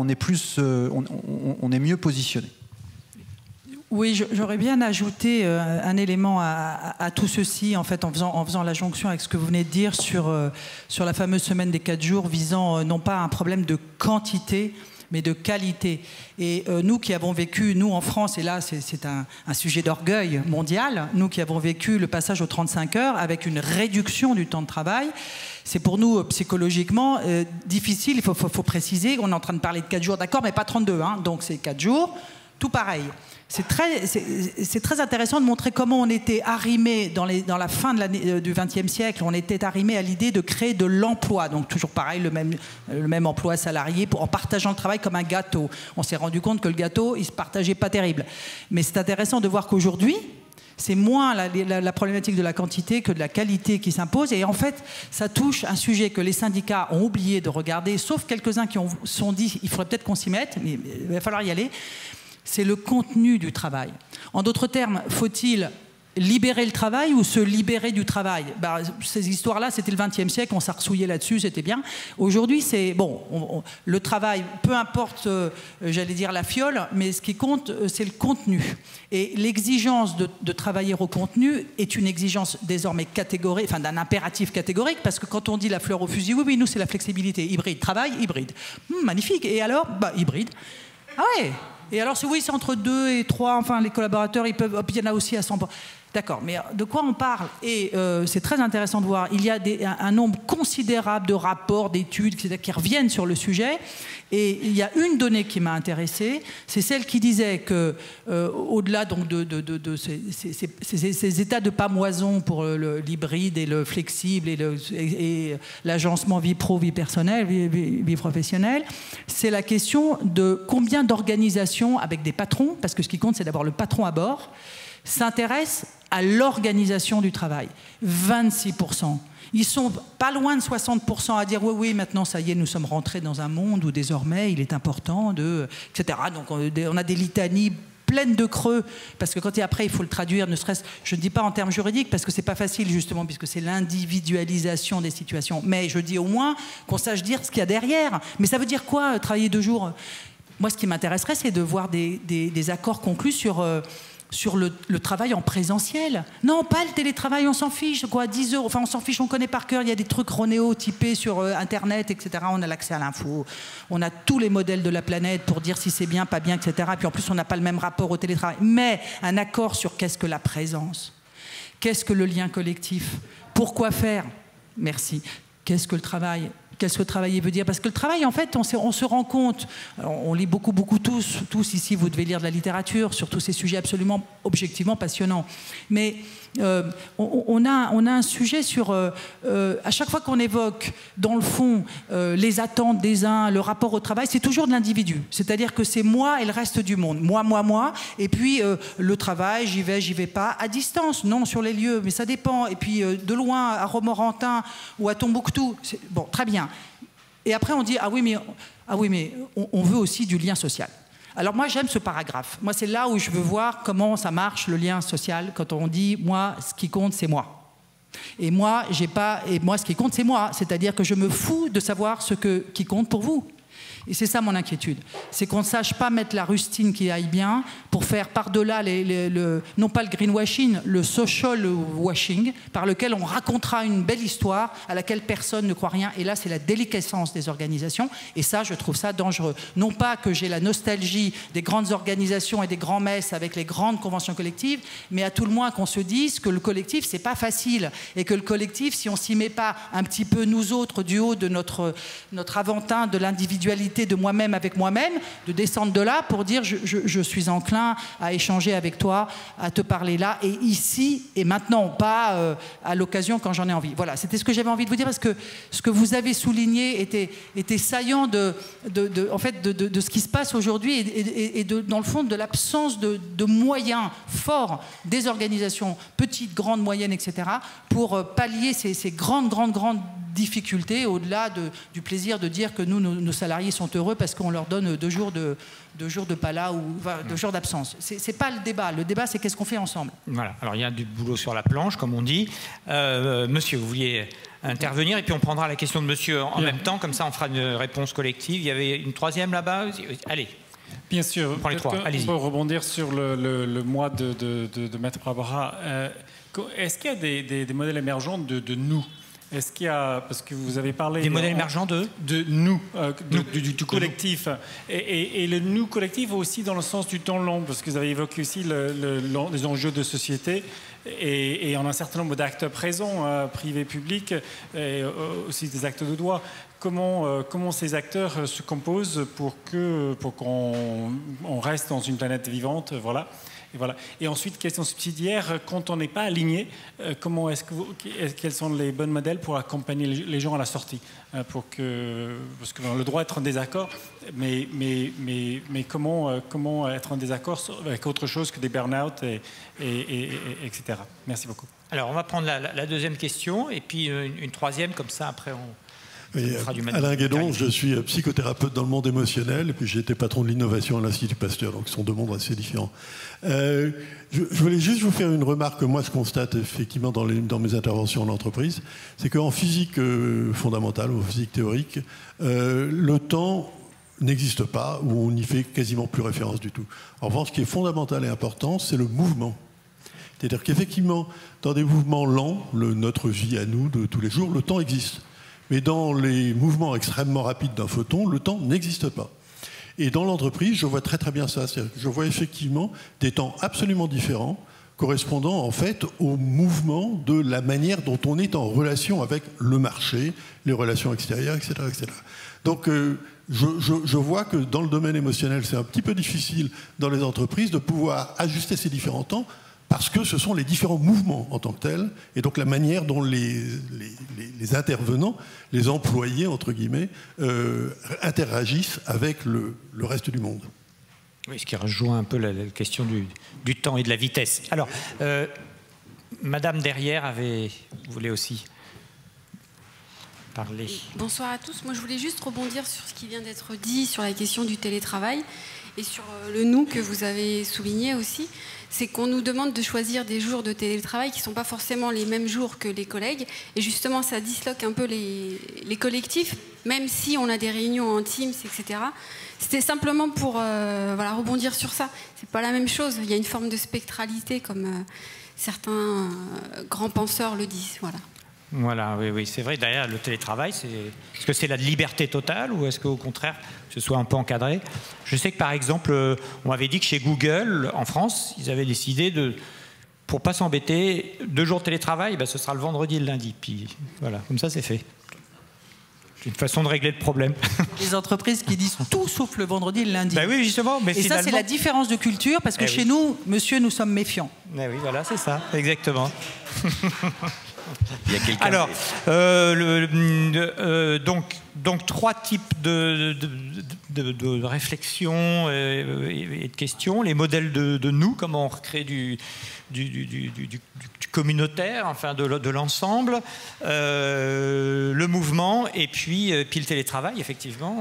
est mieux positionné. Oui, j'aurais bien ajouté un élément à tout ceci, en fait, en faisant la jonction avec ce que vous venez de dire sur la fameuse semaine des 4 jours, visant non pas un problème de quantité, mais de qualité. Et nous qui avons vécu, nous en France, et là c'est un sujet d'orgueil mondial, nous qui avons vécu le passage aux 35 heures avec une réduction du temps de travail, c'est pour nous psychologiquement difficile. Il faut préciser qu'on est en train de parler de 4 jours, d'accord, mais pas 32, hein, donc c'est 4 jours, tout pareil. C'est très intéressant de montrer comment on était arrimé dans la fin du XXe siècle, on était arrimé à l'idée de créer de l'emploi. Donc toujours pareil, le même emploi salarié en partageant le travail comme un gâteau. On s'est rendu compte que le gâteau, il ne se partageait pas terrible. Mais c'est intéressant de voir qu'aujourd'hui, c'est moins la problématique de la quantité que de la qualité qui s'impose. Et en fait, ça touche un sujet que les syndicats ont oublié de regarder, sauf quelques-uns qui se sont dit il faudrait peut-être qu'on s'y mette, mais il va falloir y aller. C'est le contenu du travail. En d'autres termes, faut-il libérer le travail ou se libérer du travail? Ces histoires-là, c'était le XXe siècle, on s'arsouillait là-dessus, c'était bien. Aujourd'hui, c'est bon, le travail, peu importe, j'allais dire la fiole, mais ce qui compte, c'est le contenu. Et l'exigence de travailler au contenu est une exigence désormais catégorique, enfin d'un impératif catégorique, parce que quand on dit la fleur au fusil, oui, nous, c'est la flexibilité. Hybride, travail, hybride. Magnifique. Et alors, hybride. Ah ouais. Et alors, oui, c'est entre 2 et 3, enfin, les collaborateurs, il y en a aussi à 100%. D'accord, mais de quoi on parle? Et c'est très intéressant de voir, il y a un nombre considérable de rapports, d'études, qui reviennent sur le sujet. Et il y a une donnée qui m'a intéressée, c'est celle qui disait que, au-delà donc de ces états de pamoison pour l'hybride et le flexible et l'agencement vie pro, vie personnelle, vie professionnelle, c'est la question de combien d'organisations avec des patrons, parce que ce qui compte, c'est d'avoir le patron à bord, s'intéressent à l'organisation du travail. 26%. Ils sont pas loin de 60% à dire oui, maintenant ça y est, nous sommes rentrés dans un monde où désormais il est important etc. Donc on a des litanies pleines de creux, parce que quand après il faut le traduire, ne serait-ce, je ne dis pas en termes juridiques, parce que c'est pas facile justement, puisque c'est l'individualisation des situations, mais je dis au moins qu'on sache dire ce qu'il y a derrière. Mais ça veut dire quoi, travailler 2 jours? Moi, ce qui m'intéresserait, c'est de voir des accords conclus sur le travail en présentiel. Non, pas le télétravail, on s'en fiche, quoi, 10 €, enfin on s'en fiche, on connaît par cœur, il y a des trucs typés sur Internet, etc. On a l'accès à l'info, on a tous les modèles de la planète pour dire si c'est bien, pas bien, etc. Et puis en plus, on n'a pas le même rapport au télétravail. Mais un accord sur qu'est-ce que la présence, qu'est-ce que le lien collectif, pourquoi faire, merci, qu'est-ce que le travail, qu'est-ce que travailler veut dire? Parce que le travail, en fait, on se rend compte, on lit beaucoup tous ici, vous devez lire de la littérature sur tous ces sujets absolument, objectivement passionnants. Mais on a un sujet sur, à chaque fois qu'on évoque, dans le fond, les attentes des uns, le rapport au travail, c'est toujours de l'individu. C'est-à-dire que c'est moi et le reste du monde. Moi. Et puis, le travail, j'y vais pas. À distance, non, sur les lieux, mais ça dépend. Et puis, de loin, à Romorantin ou à Tombouctou. Bon, très bien. Et après, on dit, ah oui, mais on veut aussi du lien social. Alors moi, j'aime ce paragraphe. Moi, c'est là où je veux voir comment ça marche, le lien social, quand on dit, moi, ce qui compte, c'est moi. Et moi, ce qui compte, c'est moi. C'est-à-dire que je me fous de savoir qui compte pour vous. Et c'est ça mon inquiétude. C'est qu'on ne sache pas mettre la rustine qui aille bien pour faire par-delà, non pas le greenwashing, le social washing, par lequel on racontera une belle histoire à laquelle personne ne croit rien. Et là, c'est la déliquescence des organisations. Et ça, je trouve ça dangereux. Non pas que j'ai la nostalgie des grandes organisations et des grands messes avec les grandes conventions collectives, mais à tout le moins qu'on se dise que le collectif, c'est pas facile. Et que le collectif, si on s'y met pas un petit peu nous autres, du haut de notre aventin de l'individualité de moi-même avec moi-même, de descendre de là pour dire je suis enclin à échanger avec toi, à te parler là et ici et maintenant, pas à l'occasion quand j'en ai envie. Voilà, c'était ce que j'avais envie de vous dire parce que ce que vous avez souligné était saillant de ce qui se passe aujourd'hui et dans le fond de l'absence de moyens forts des organisations, petites, grandes, moyennes, etc., pour pallier ces grandes difficulté au-delà du plaisir de dire que nous, nos salariés sont heureux parce qu'on leur donne 2 jours de pala ou 2 jours d'absence. C'est pas le débat. Le débat, c'est qu'est-ce qu'on fait ensemble. Voilà. Alors il y a du boulot sur la planche, comme on dit. Monsieur, vous vouliez intervenir et puis on prendra la question de monsieur en même temps, comme ça on fera une réponse collective. Il y avait une troisième là-bas. Allez. Bien sûr. On prend les 3. Allez-y. On peut rebondir sur le mois de Maître Barbara. Est-ce qu'il y a des modèles émergents de nous? Est-ce qu'il y a, parce que vous avez parlé... Des modèles émergents de nous, du collectif. Et le nous collectif aussi dans le sens du temps long, parce que vous avez évoqué aussi les enjeux de société. Et on a un certain nombre d'acteurs présents, privés, publics, et aussi des acteurs de droit. Comment ces acteurs se composent pour qu'on reste dans une planète vivante, voilà. Et ensuite, question subsidiaire, quand on n'est pas aligné, quels sont les bons modèles pour accompagner les gens à la sortie, parce que le droit est en désaccord, mais comment être en désaccord avec autre chose que des burn-out, etc. Merci beaucoup. Alors, on va prendre la deuxième question, et puis une troisième, comme ça, après on... Oui, Alain Guédon, je suis psychothérapeute dans le monde émotionnel, et puis j'ai été patron de l'innovation à l'Institut Pasteur, donc ce sont 2 mondes assez différents. Je voulais juste vous faire une remarque que moi je constate effectivement dans mes interventions en entreprise, c'est qu'en physique fondamentale, ou physique théorique, le temps n'existe pas, ou on n'y fait quasiment plus référence du tout. En revanche, ce qui est fondamental et important, c'est le mouvement. C'est-à-dire qu'effectivement, dans des mouvements lents, notre vie à nous de tous les jours, le temps existe. Mais dans les mouvements extrêmement rapides d'un photon, le temps n'existe pas. Et dans l'entreprise, je vois très très bien ça. Je vois effectivement des temps absolument différents, correspondant en fait au mouvement de la manière dont on est en relation avec le marché, les relations extérieures, etc. etc. Donc je vois que dans le domaine émotionnel, c'est un petit peu difficile dans les entreprises de pouvoir ajuster ces différents temps, parce que ce sont les différents mouvements en tant que tels, et donc la manière dont les intervenants, les employés, entre guillemets, interagissent avec le reste du monde. Oui, ce qui rejoint un peu la question du temps et de la vitesse. Alors, Madame derrière voulait aussi parler. Bonsoir à tous. Moi, je voulais juste rebondir sur ce qui vient d'être dit sur la question du télétravail et sur le nous que vous avez souligné aussi. C'est qu'on nous demande de choisir des jours de télétravail qui ne sont pas forcément les mêmes jours que les collègues. Et justement, ça disloque un peu les collectifs, même si on a des réunions en Teams, etc. C'était simplement pour rebondir sur ça. C'est pas la même chose. Il y a une forme de spectralité, comme certains grands penseurs le disent. Voilà, oui, c'est vrai. Derrière le télétravail, est-ce que c'est la liberté totale ou est-ce qu'au contraire, ce soit un peu encadré? Je sais que par exemple, on m'avait dit que chez Google, en France, ils avaient décidé pour pas s'embêter, 2 jours de télétravail, ce sera le vendredi et le lundi. Puis voilà, comme ça c'est fait. C'est une façon de régler le problème. Les entreprises qui disent tout sauf le vendredi et le lundi. Oui, justement. Mais et ça, c'est la différence de culture, parce que chez nous, monsieur, nous sommes méfiants. Oui, voilà, c'est ça, exactement. Il y a quelqu'un. Alors, donc 3 types de réflexions et de questions. Les modèles de nous, comment on recrée du communautaire, enfin de l'ensemble, le mouvement, et puis le télétravail, effectivement,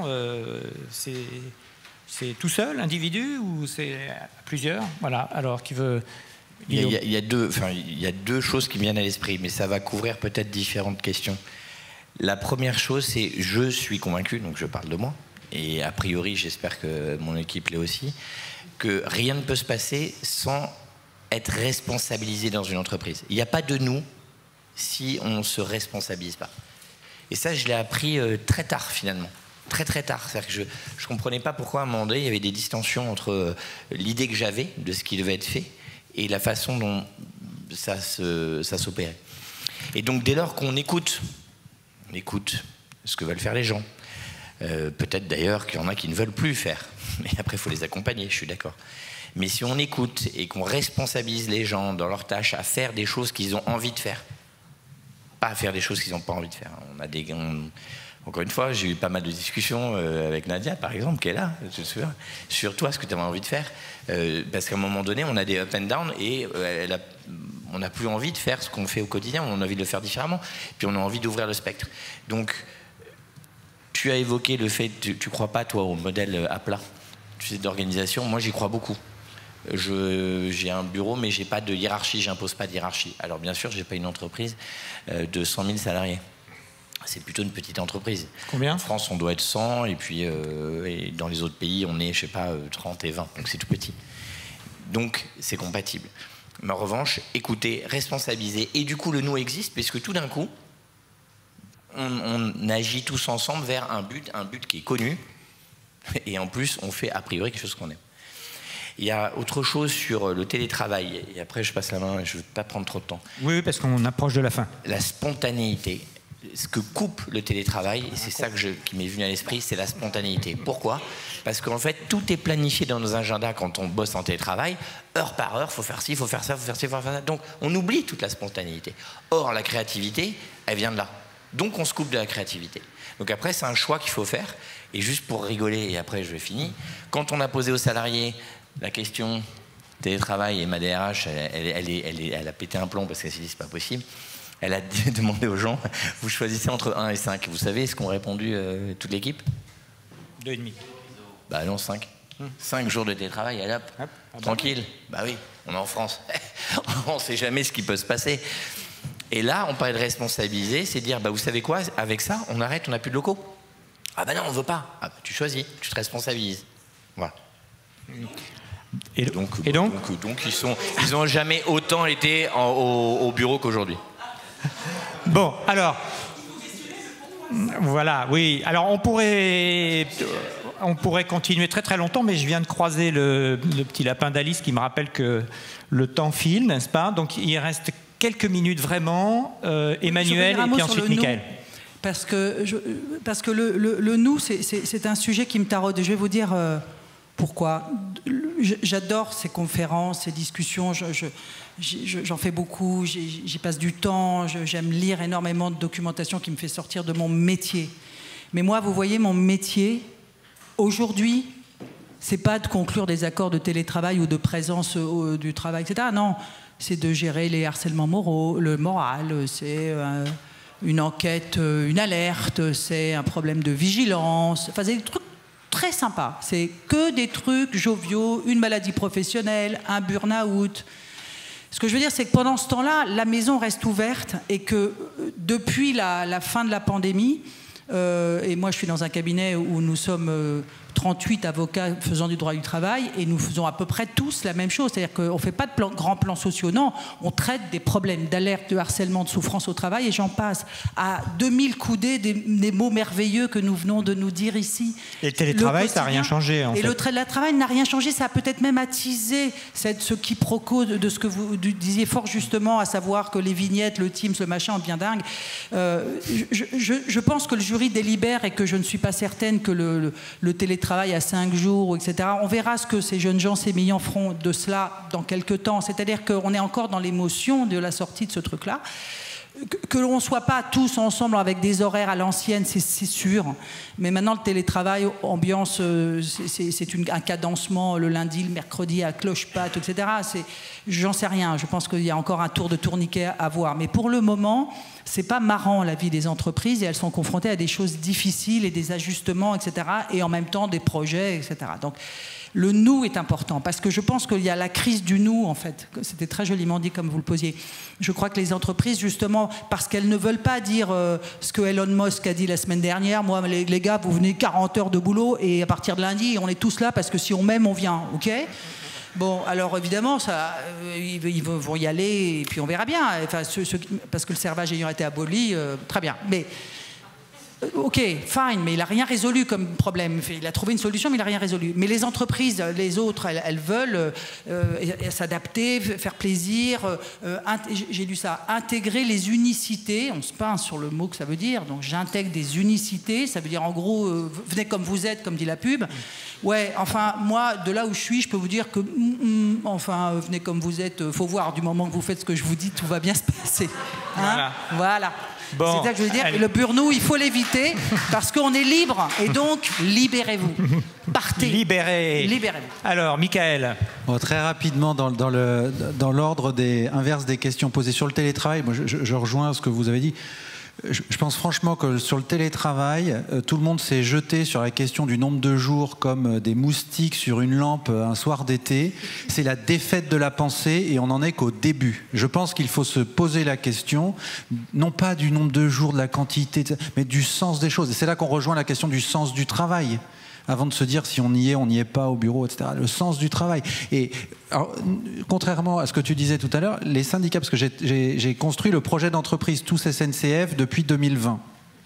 c'est tout seul, individu, ou c'est à plusieurs? Voilà, alors qui veut... Il y a 2 choses qui me viennent à l'esprit, mais ça va couvrir peut-être différentes questions. La première chose, c'est je suis convaincu, donc je parle de moi, et a priori, j'espère que mon équipe l'est aussi, que rien ne peut se passer sans être responsabilisé dans une entreprise. Il n'y a pas de nous si on ne se responsabilise pas. Et ça, je l'ai appris très tard, finalement. Très très tard. C'est-à-dire que je ne comprenais pas pourquoi, à un moment donné, il y avait des distensions entre l'idée que j'avais de ce qui devait être fait et la façon dont ça s'opérait. Et donc, dès lors qu'on écoute ce que veulent faire les gens, peut-être d'ailleurs qu'il y en a qui ne veulent plus faire, mais après, il faut les accompagner, je suis d'accord. Mais si on écoute et qu'on responsabilise les gens dans leurs tâches à faire des choses qu'ils ont envie de faire, pas à faire des choses qu'ils n'ont pas envie de faire. Encore une fois, j'ai eu pas mal de discussions avec Nadia, par exemple, qui est là, je me souviens, sur toi, ce que tu avais envie de faire. Parce qu'à un moment donné, on a des up and down, et elle a on n'a plus envie de faire ce qu'on fait au quotidien, on a envie de le faire différemment, puis on a envie d'ouvrir le spectre. Donc, tu as évoqué le fait, tu ne crois pas, toi, au modèle à plat, tu sais, d'organisation. Moi, j'y crois beaucoup. J'ai un bureau, mais je n'ai pas de hiérarchie, j'impose pas de hiérarchie. Alors, bien sûr, je n'ai pas une entreprise de 100 000 salariés. C'est plutôt une petite entreprise. Combien ? En France, on doit être 100, et puis et dans les autres pays, on est, je sais pas, 30 et 20, donc c'est tout petit. Donc, c'est compatible. Mais en revanche, écoutez, responsabiliser, et du coup, le nous existe, puisque tout d'un coup, on agit tous ensemble vers un but qui est connu, et en plus, on fait a priori quelque chose qu'on aime. Il y a autre chose sur le télétravail, et après je passe la main, je ne veux pas prendre trop de temps. Oui, parce qu'on approche de la fin. La spontanéité. Ce que coupe le télétravail, et c'est ça qui m'est venu à l'esprit, c'est la spontanéité. Pourquoi ? Parce qu'en fait, tout est planifié dans nos agendas quand on bosse en télétravail, heure par heure, il faut faire ci, il faut faire ça, il faut faire ci, il faut faire ça. Donc on oublie toute la spontanéité. Or, la créativité, elle vient de là. Donc on se coupe de la créativité. Donc après, c'est un choix qu'il faut faire. Et juste pour rigoler, et après je vais finir, quand on a posé aux salariés la question télétravail, et ma DRH, elle a pété un plomb parce qu'elle s'est dit c'est pas possible. Elle a demandé aux gens, vous choisissez entre 1 et 5. Vous savez ce qu'ont répondu toute l'équipe ? 2,5. Bah non, 5. 5 jours de télétravail, allez hop, tranquille. Bah oui, on est en France. On ne sait jamais ce qui peut se passer. Et là, on parlait de responsabiliser, c'est dire, bah vous savez quoi, avec ça, on arrête, on n'a plus de locaux. Ah bah non, on ne veut pas. Ah bah tu choisis, tu te responsabilises. Voilà. Et donc ils n'ont jamais autant été au bureau qu'aujourd'hui. Bon, alors, voilà, oui. Alors, on pourrait continuer très très longtemps, mais je viens de croiser le petit lapin d'Alice qui me rappelle que le temps file, n'est-ce pas? Donc, il reste quelques minutes vraiment. Emmanuel et puis ensuite Michael. Parce que le nous, c'est un sujet qui me taraude. Je vais vous dire pourquoi. J'adore ces conférences, ces discussions. J'en fais beaucoup, j'y passe du temps, j'aime lire énormément de documentation qui me fait sortir de mon métier. Mais moi, vous voyez, mon métier, aujourd'hui, c'est pas de conclure des accords de télétravail ou de présence du travail, etc. Non, c'est de gérer les harcèlements moraux, le moral, c'est une enquête, une alerte, c'est un problème de vigilance, enfin, c'est des trucs très sympas. C'est que des trucs joviaux, une maladie professionnelle, un burn-out. Ce que je veux dire, c'est que pendant ce temps-là, la maison reste ouverte et que depuis la fin de la pandémie, et moi je suis dans un cabinet où nous sommes 38 avocats faisant du droit du travail et nous faisons à peu près tous la même chose. C'est-à-dire qu'on ne fait pas de grands plans sociaux, non. On traite des problèmes d'alerte, de harcèlement, de souffrance au travail et j'en passe. À 2000 coudées des mots merveilleux que nous venons de nous dire ici. Et le télétravail, ça n'a rien changé en fait. Et le télétravail n'a rien changé, ça a peut-être même attisé ce quiproquo de ce que vous disiez fort justement, à savoir que les vignettes, le Teams, le machin, bien dingue. Je pense que le jury délibère et que je ne suis pas certaine que le télétravail à 5 jours, etc. On verra ce que ces jeunes gens sémillants feront de cela dans quelques temps. C'est-à-dire qu'on est encore dans l'émotion de la sortie de ce truc-là. Que l'on ne soit pas tous ensemble avec des horaires à l'ancienne, c'est sûr. Mais maintenant, le télétravail, ambiance, c'est un cadencement le lundi, le mercredi à cloche-patte, etc. J'en sais rien. Je pense qu'il y a encore un tour de tourniquet à voir. Mais pour le moment, c'est pas marrant la vie des entreprises et elles sont confrontées à des choses difficiles et des ajustements, etc. Et en même temps des projets, etc. Donc le nous est important parce que je pense qu'il y a la crise du nous en fait. C'était très joliment dit comme vous le posiez. Je crois que les entreprises justement parce qu'elles ne veulent pas dire ce que Elon Musk a dit la semaine dernière. Moi les gars vous venez 40 heures de boulot et à partir de lundi on est tous là parce que si on m'aime on vient, ok? Bon, alors évidemment, ils vont y aller et puis on verra bien. Enfin, parce que le servage ayant été aboli, très bien. Mais, ok, fine, mais il n'a rien résolu comme problème. Il a trouvé une solution, mais il n'a rien résolu. Mais les entreprises, les autres, elles veulent s'adapter, faire plaisir. J'ai lu ça, intégrer les unicités. On se peint sur le mot que ça veut dire. Donc j'intègre des unicités. Ça veut dire en gros, venez comme vous êtes, comme dit la pub. Ouais, enfin, moi, de là où je suis, je peux vous dire que, venez comme vous êtes, faut voir, du moment que vous faites ce que je vous dis, tout va bien se passer. Hein? Voilà. C'est ça que je veux dire. allez. Le burn-out, il faut l'éviter parce qu'on est libre. Et donc, libérez-vous. Partez. Libérez-vous. Alors, Michael. Bon, très rapidement, dans l'ordre inverse des questions posées sur le télétravail, moi, je rejoins ce que vous avez dit. Je pense franchement que sur le télétravail, tout le monde s'est jeté sur la question du nombre de jours comme des moustiques sur une lampe un soir d'été. C'est la défaite de la pensée et on n'en est qu'au début. Je pense qu'il faut se poser la question, non pas du nombre de jours, de la quantité, mais du sens des choses. Et c'est là qu'on rejoint la question du sens du travail. Avant de se dire si on y est, on n'y est pas au bureau, etc. Le sens du travail. Et alors, contrairement à ce que tu disais tout à l'heure, les syndicats, parce que j'ai construit le projet d'entreprise Tous SNCF depuis 2020.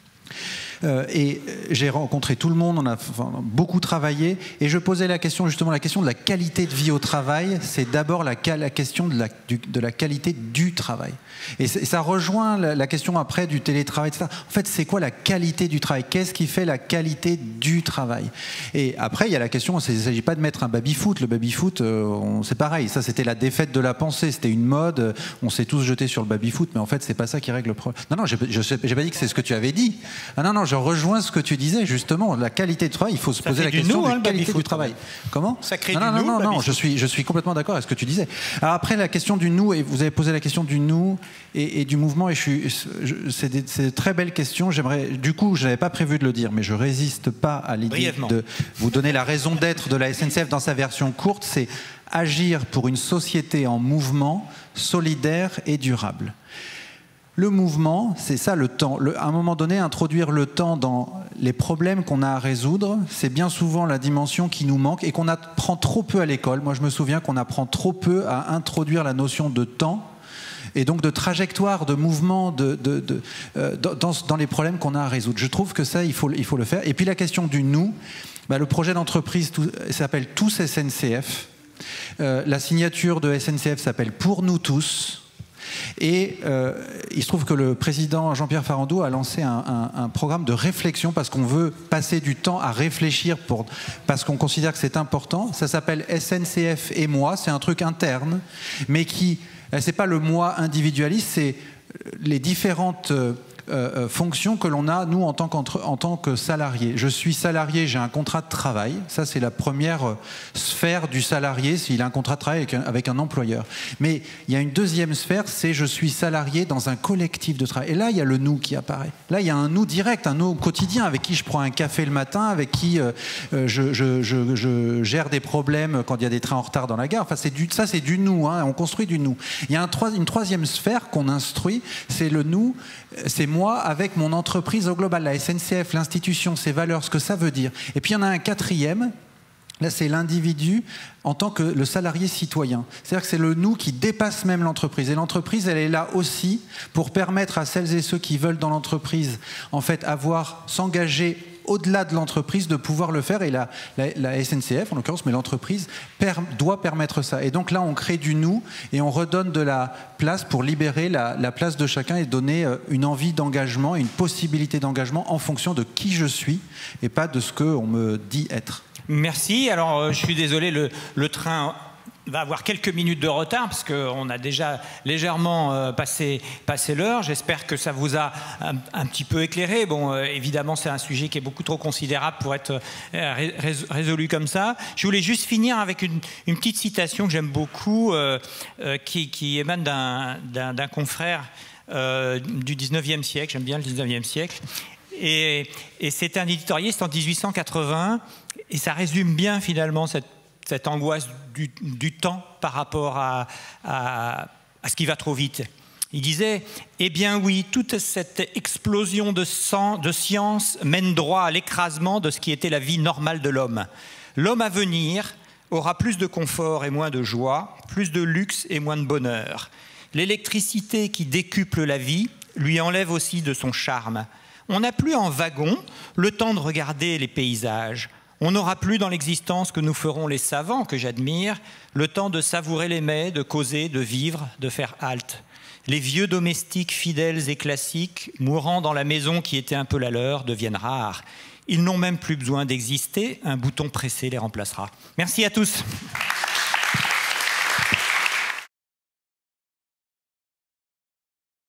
Et j'ai rencontré tout le monde, on a beaucoup travaillé, et je posais la question, justement, la question de la qualité de vie au travail, c'est d'abord la question de la qualité du travail. Et ça rejoint la question après du télétravail, etc. En fait, c'est quoi la qualité du travail? Qu'est-ce qui fait la qualité du travail? Et après, il y a la question, il ne s'agit pas de mettre un baby-foot. Le baby-foot, c'est pareil, ça c'était la défaite de la pensée, c'était une mode, on s'est tous jetés sur le baby-foot, mais en fait, c'est pas ça qui règle le problème. Non, j'ai pas dit que c'est ce que tu avais dit. Ah non, je rejoins ce que tu disais, justement, la qualité du travail, il faut se poser la question de la qualité du travail. Comment? Ça crée non, je suis complètement d'accord avec ce que tu disais. Alors après, la question du nous, et vous avez posé la question du nous et du mouvement, et c'est des très belles questions. Du coup, je n'avais pas prévu de le dire, mais je résiste pas à l'idée de vous donner la raison d'être de la SNCF dans sa version courte, c'est agir pour une société en mouvement, solidaire et durable. Le mouvement, c'est ça le temps. À un moment donné, introduire le temps dans les problèmes qu'on a à résoudre, c'est bien souvent la dimension qui nous manque et qu'on apprend trop peu à l'école. Moi, je me souviens qu'on apprend trop peu à introduire la notion de temps et donc de trajectoire, de mouvement dans les problèmes qu'on a à résoudre. Je trouve que ça, il faut le faire. Et puis la question du nous, le projet d'entreprise s'appelle Tous SNCF. La signature de SNCF s'appelle Pour nous tous. Et il se trouve que le président Jean-Pierre Farandou a lancé un programme de réflexion parce qu'on veut passer du temps à réfléchir parce qu'on considère que c'est important. Ça s'appelle SNCF et moi, c'est un truc interne, mais c'est pas le moi individualiste, c'est les différentes fonction que l'on a, nous, en tant que salarié. Je suis salarié, j'ai un contrat de travail. Ça, c'est la première sphère du salarié, s'il a un contrat de travail avec un employeur. Mais il y a une deuxième sphère, c'est je suis salarié dans un collectif de travail. Et là, il y a le nous qui apparaît. Là, il y a un nous direct, un nous quotidien, avec qui je prends un café le matin, avec qui je gère des problèmes quand il y a des trains en retard dans la gare. Enfin, ça, c'est du nous, hein, on construit du nous. Il y a une troisième sphère qu'on instruit, c'est le nous, c'est moi avec mon entreprise au global, la SNCF, l'institution, ses valeurs, ce que ça veut dire. Et puis il y en a un quatrième, là c'est l'individu en tant que le salarié citoyen. C'est-à-dire que c'est le nous qui dépasse même l'entreprise. Et l'entreprise, elle est là aussi pour permettre à celles et ceux qui veulent dans l'entreprise, en fait, s'engager au-delà de l'entreprise, de pouvoir le faire. Et la SNCF, en l'occurrence, mais l'entreprise, doit permettre ça. Et donc là, on crée du nous et on redonne de la place pour libérer la place de chacun et donner une envie d'engagement et une possibilité d'engagement en fonction de qui je suis et pas de ce qu'on me dit être. Merci. Alors, je suis désolé, le train va avoir quelques minutes de retard parce qu'on a déjà légèrement passé l'heure. J'espère que ça vous a un petit peu éclairé. Bon, évidemment, c'est un sujet qui est beaucoup trop considérable pour être résolu comme ça. Je voulais juste finir avec une petite citation que j'aime beaucoup, qui émane d'un confrère du 19e siècle. J'aime bien le 19e siècle. Et c'est un éditorialiste en 1880, et ça résume bien finalement cette angoisse du temps par rapport à ce qui va trop vite. Il disait « Eh bien oui, toute cette explosion de science mène droit à l'écrasement de ce qui était la vie normale de l'homme. L'homme à venir aura plus de confort et moins de joie, plus de luxe et moins de bonheur. L'électricité qui décuple la vie lui enlève aussi de son charme. On n'a plus en wagon le temps de regarder les paysages. On n'aura plus dans l'existence que nous feront les savants que j'admire, le temps de savourer les mets, de causer, de vivre, de faire halte. Les vieux domestiques fidèles et classiques, mourant dans la maison qui était un peu la leur, deviennent rares. Ils n'ont même plus besoin d'exister, un bouton pressé les remplacera. Merci à tous.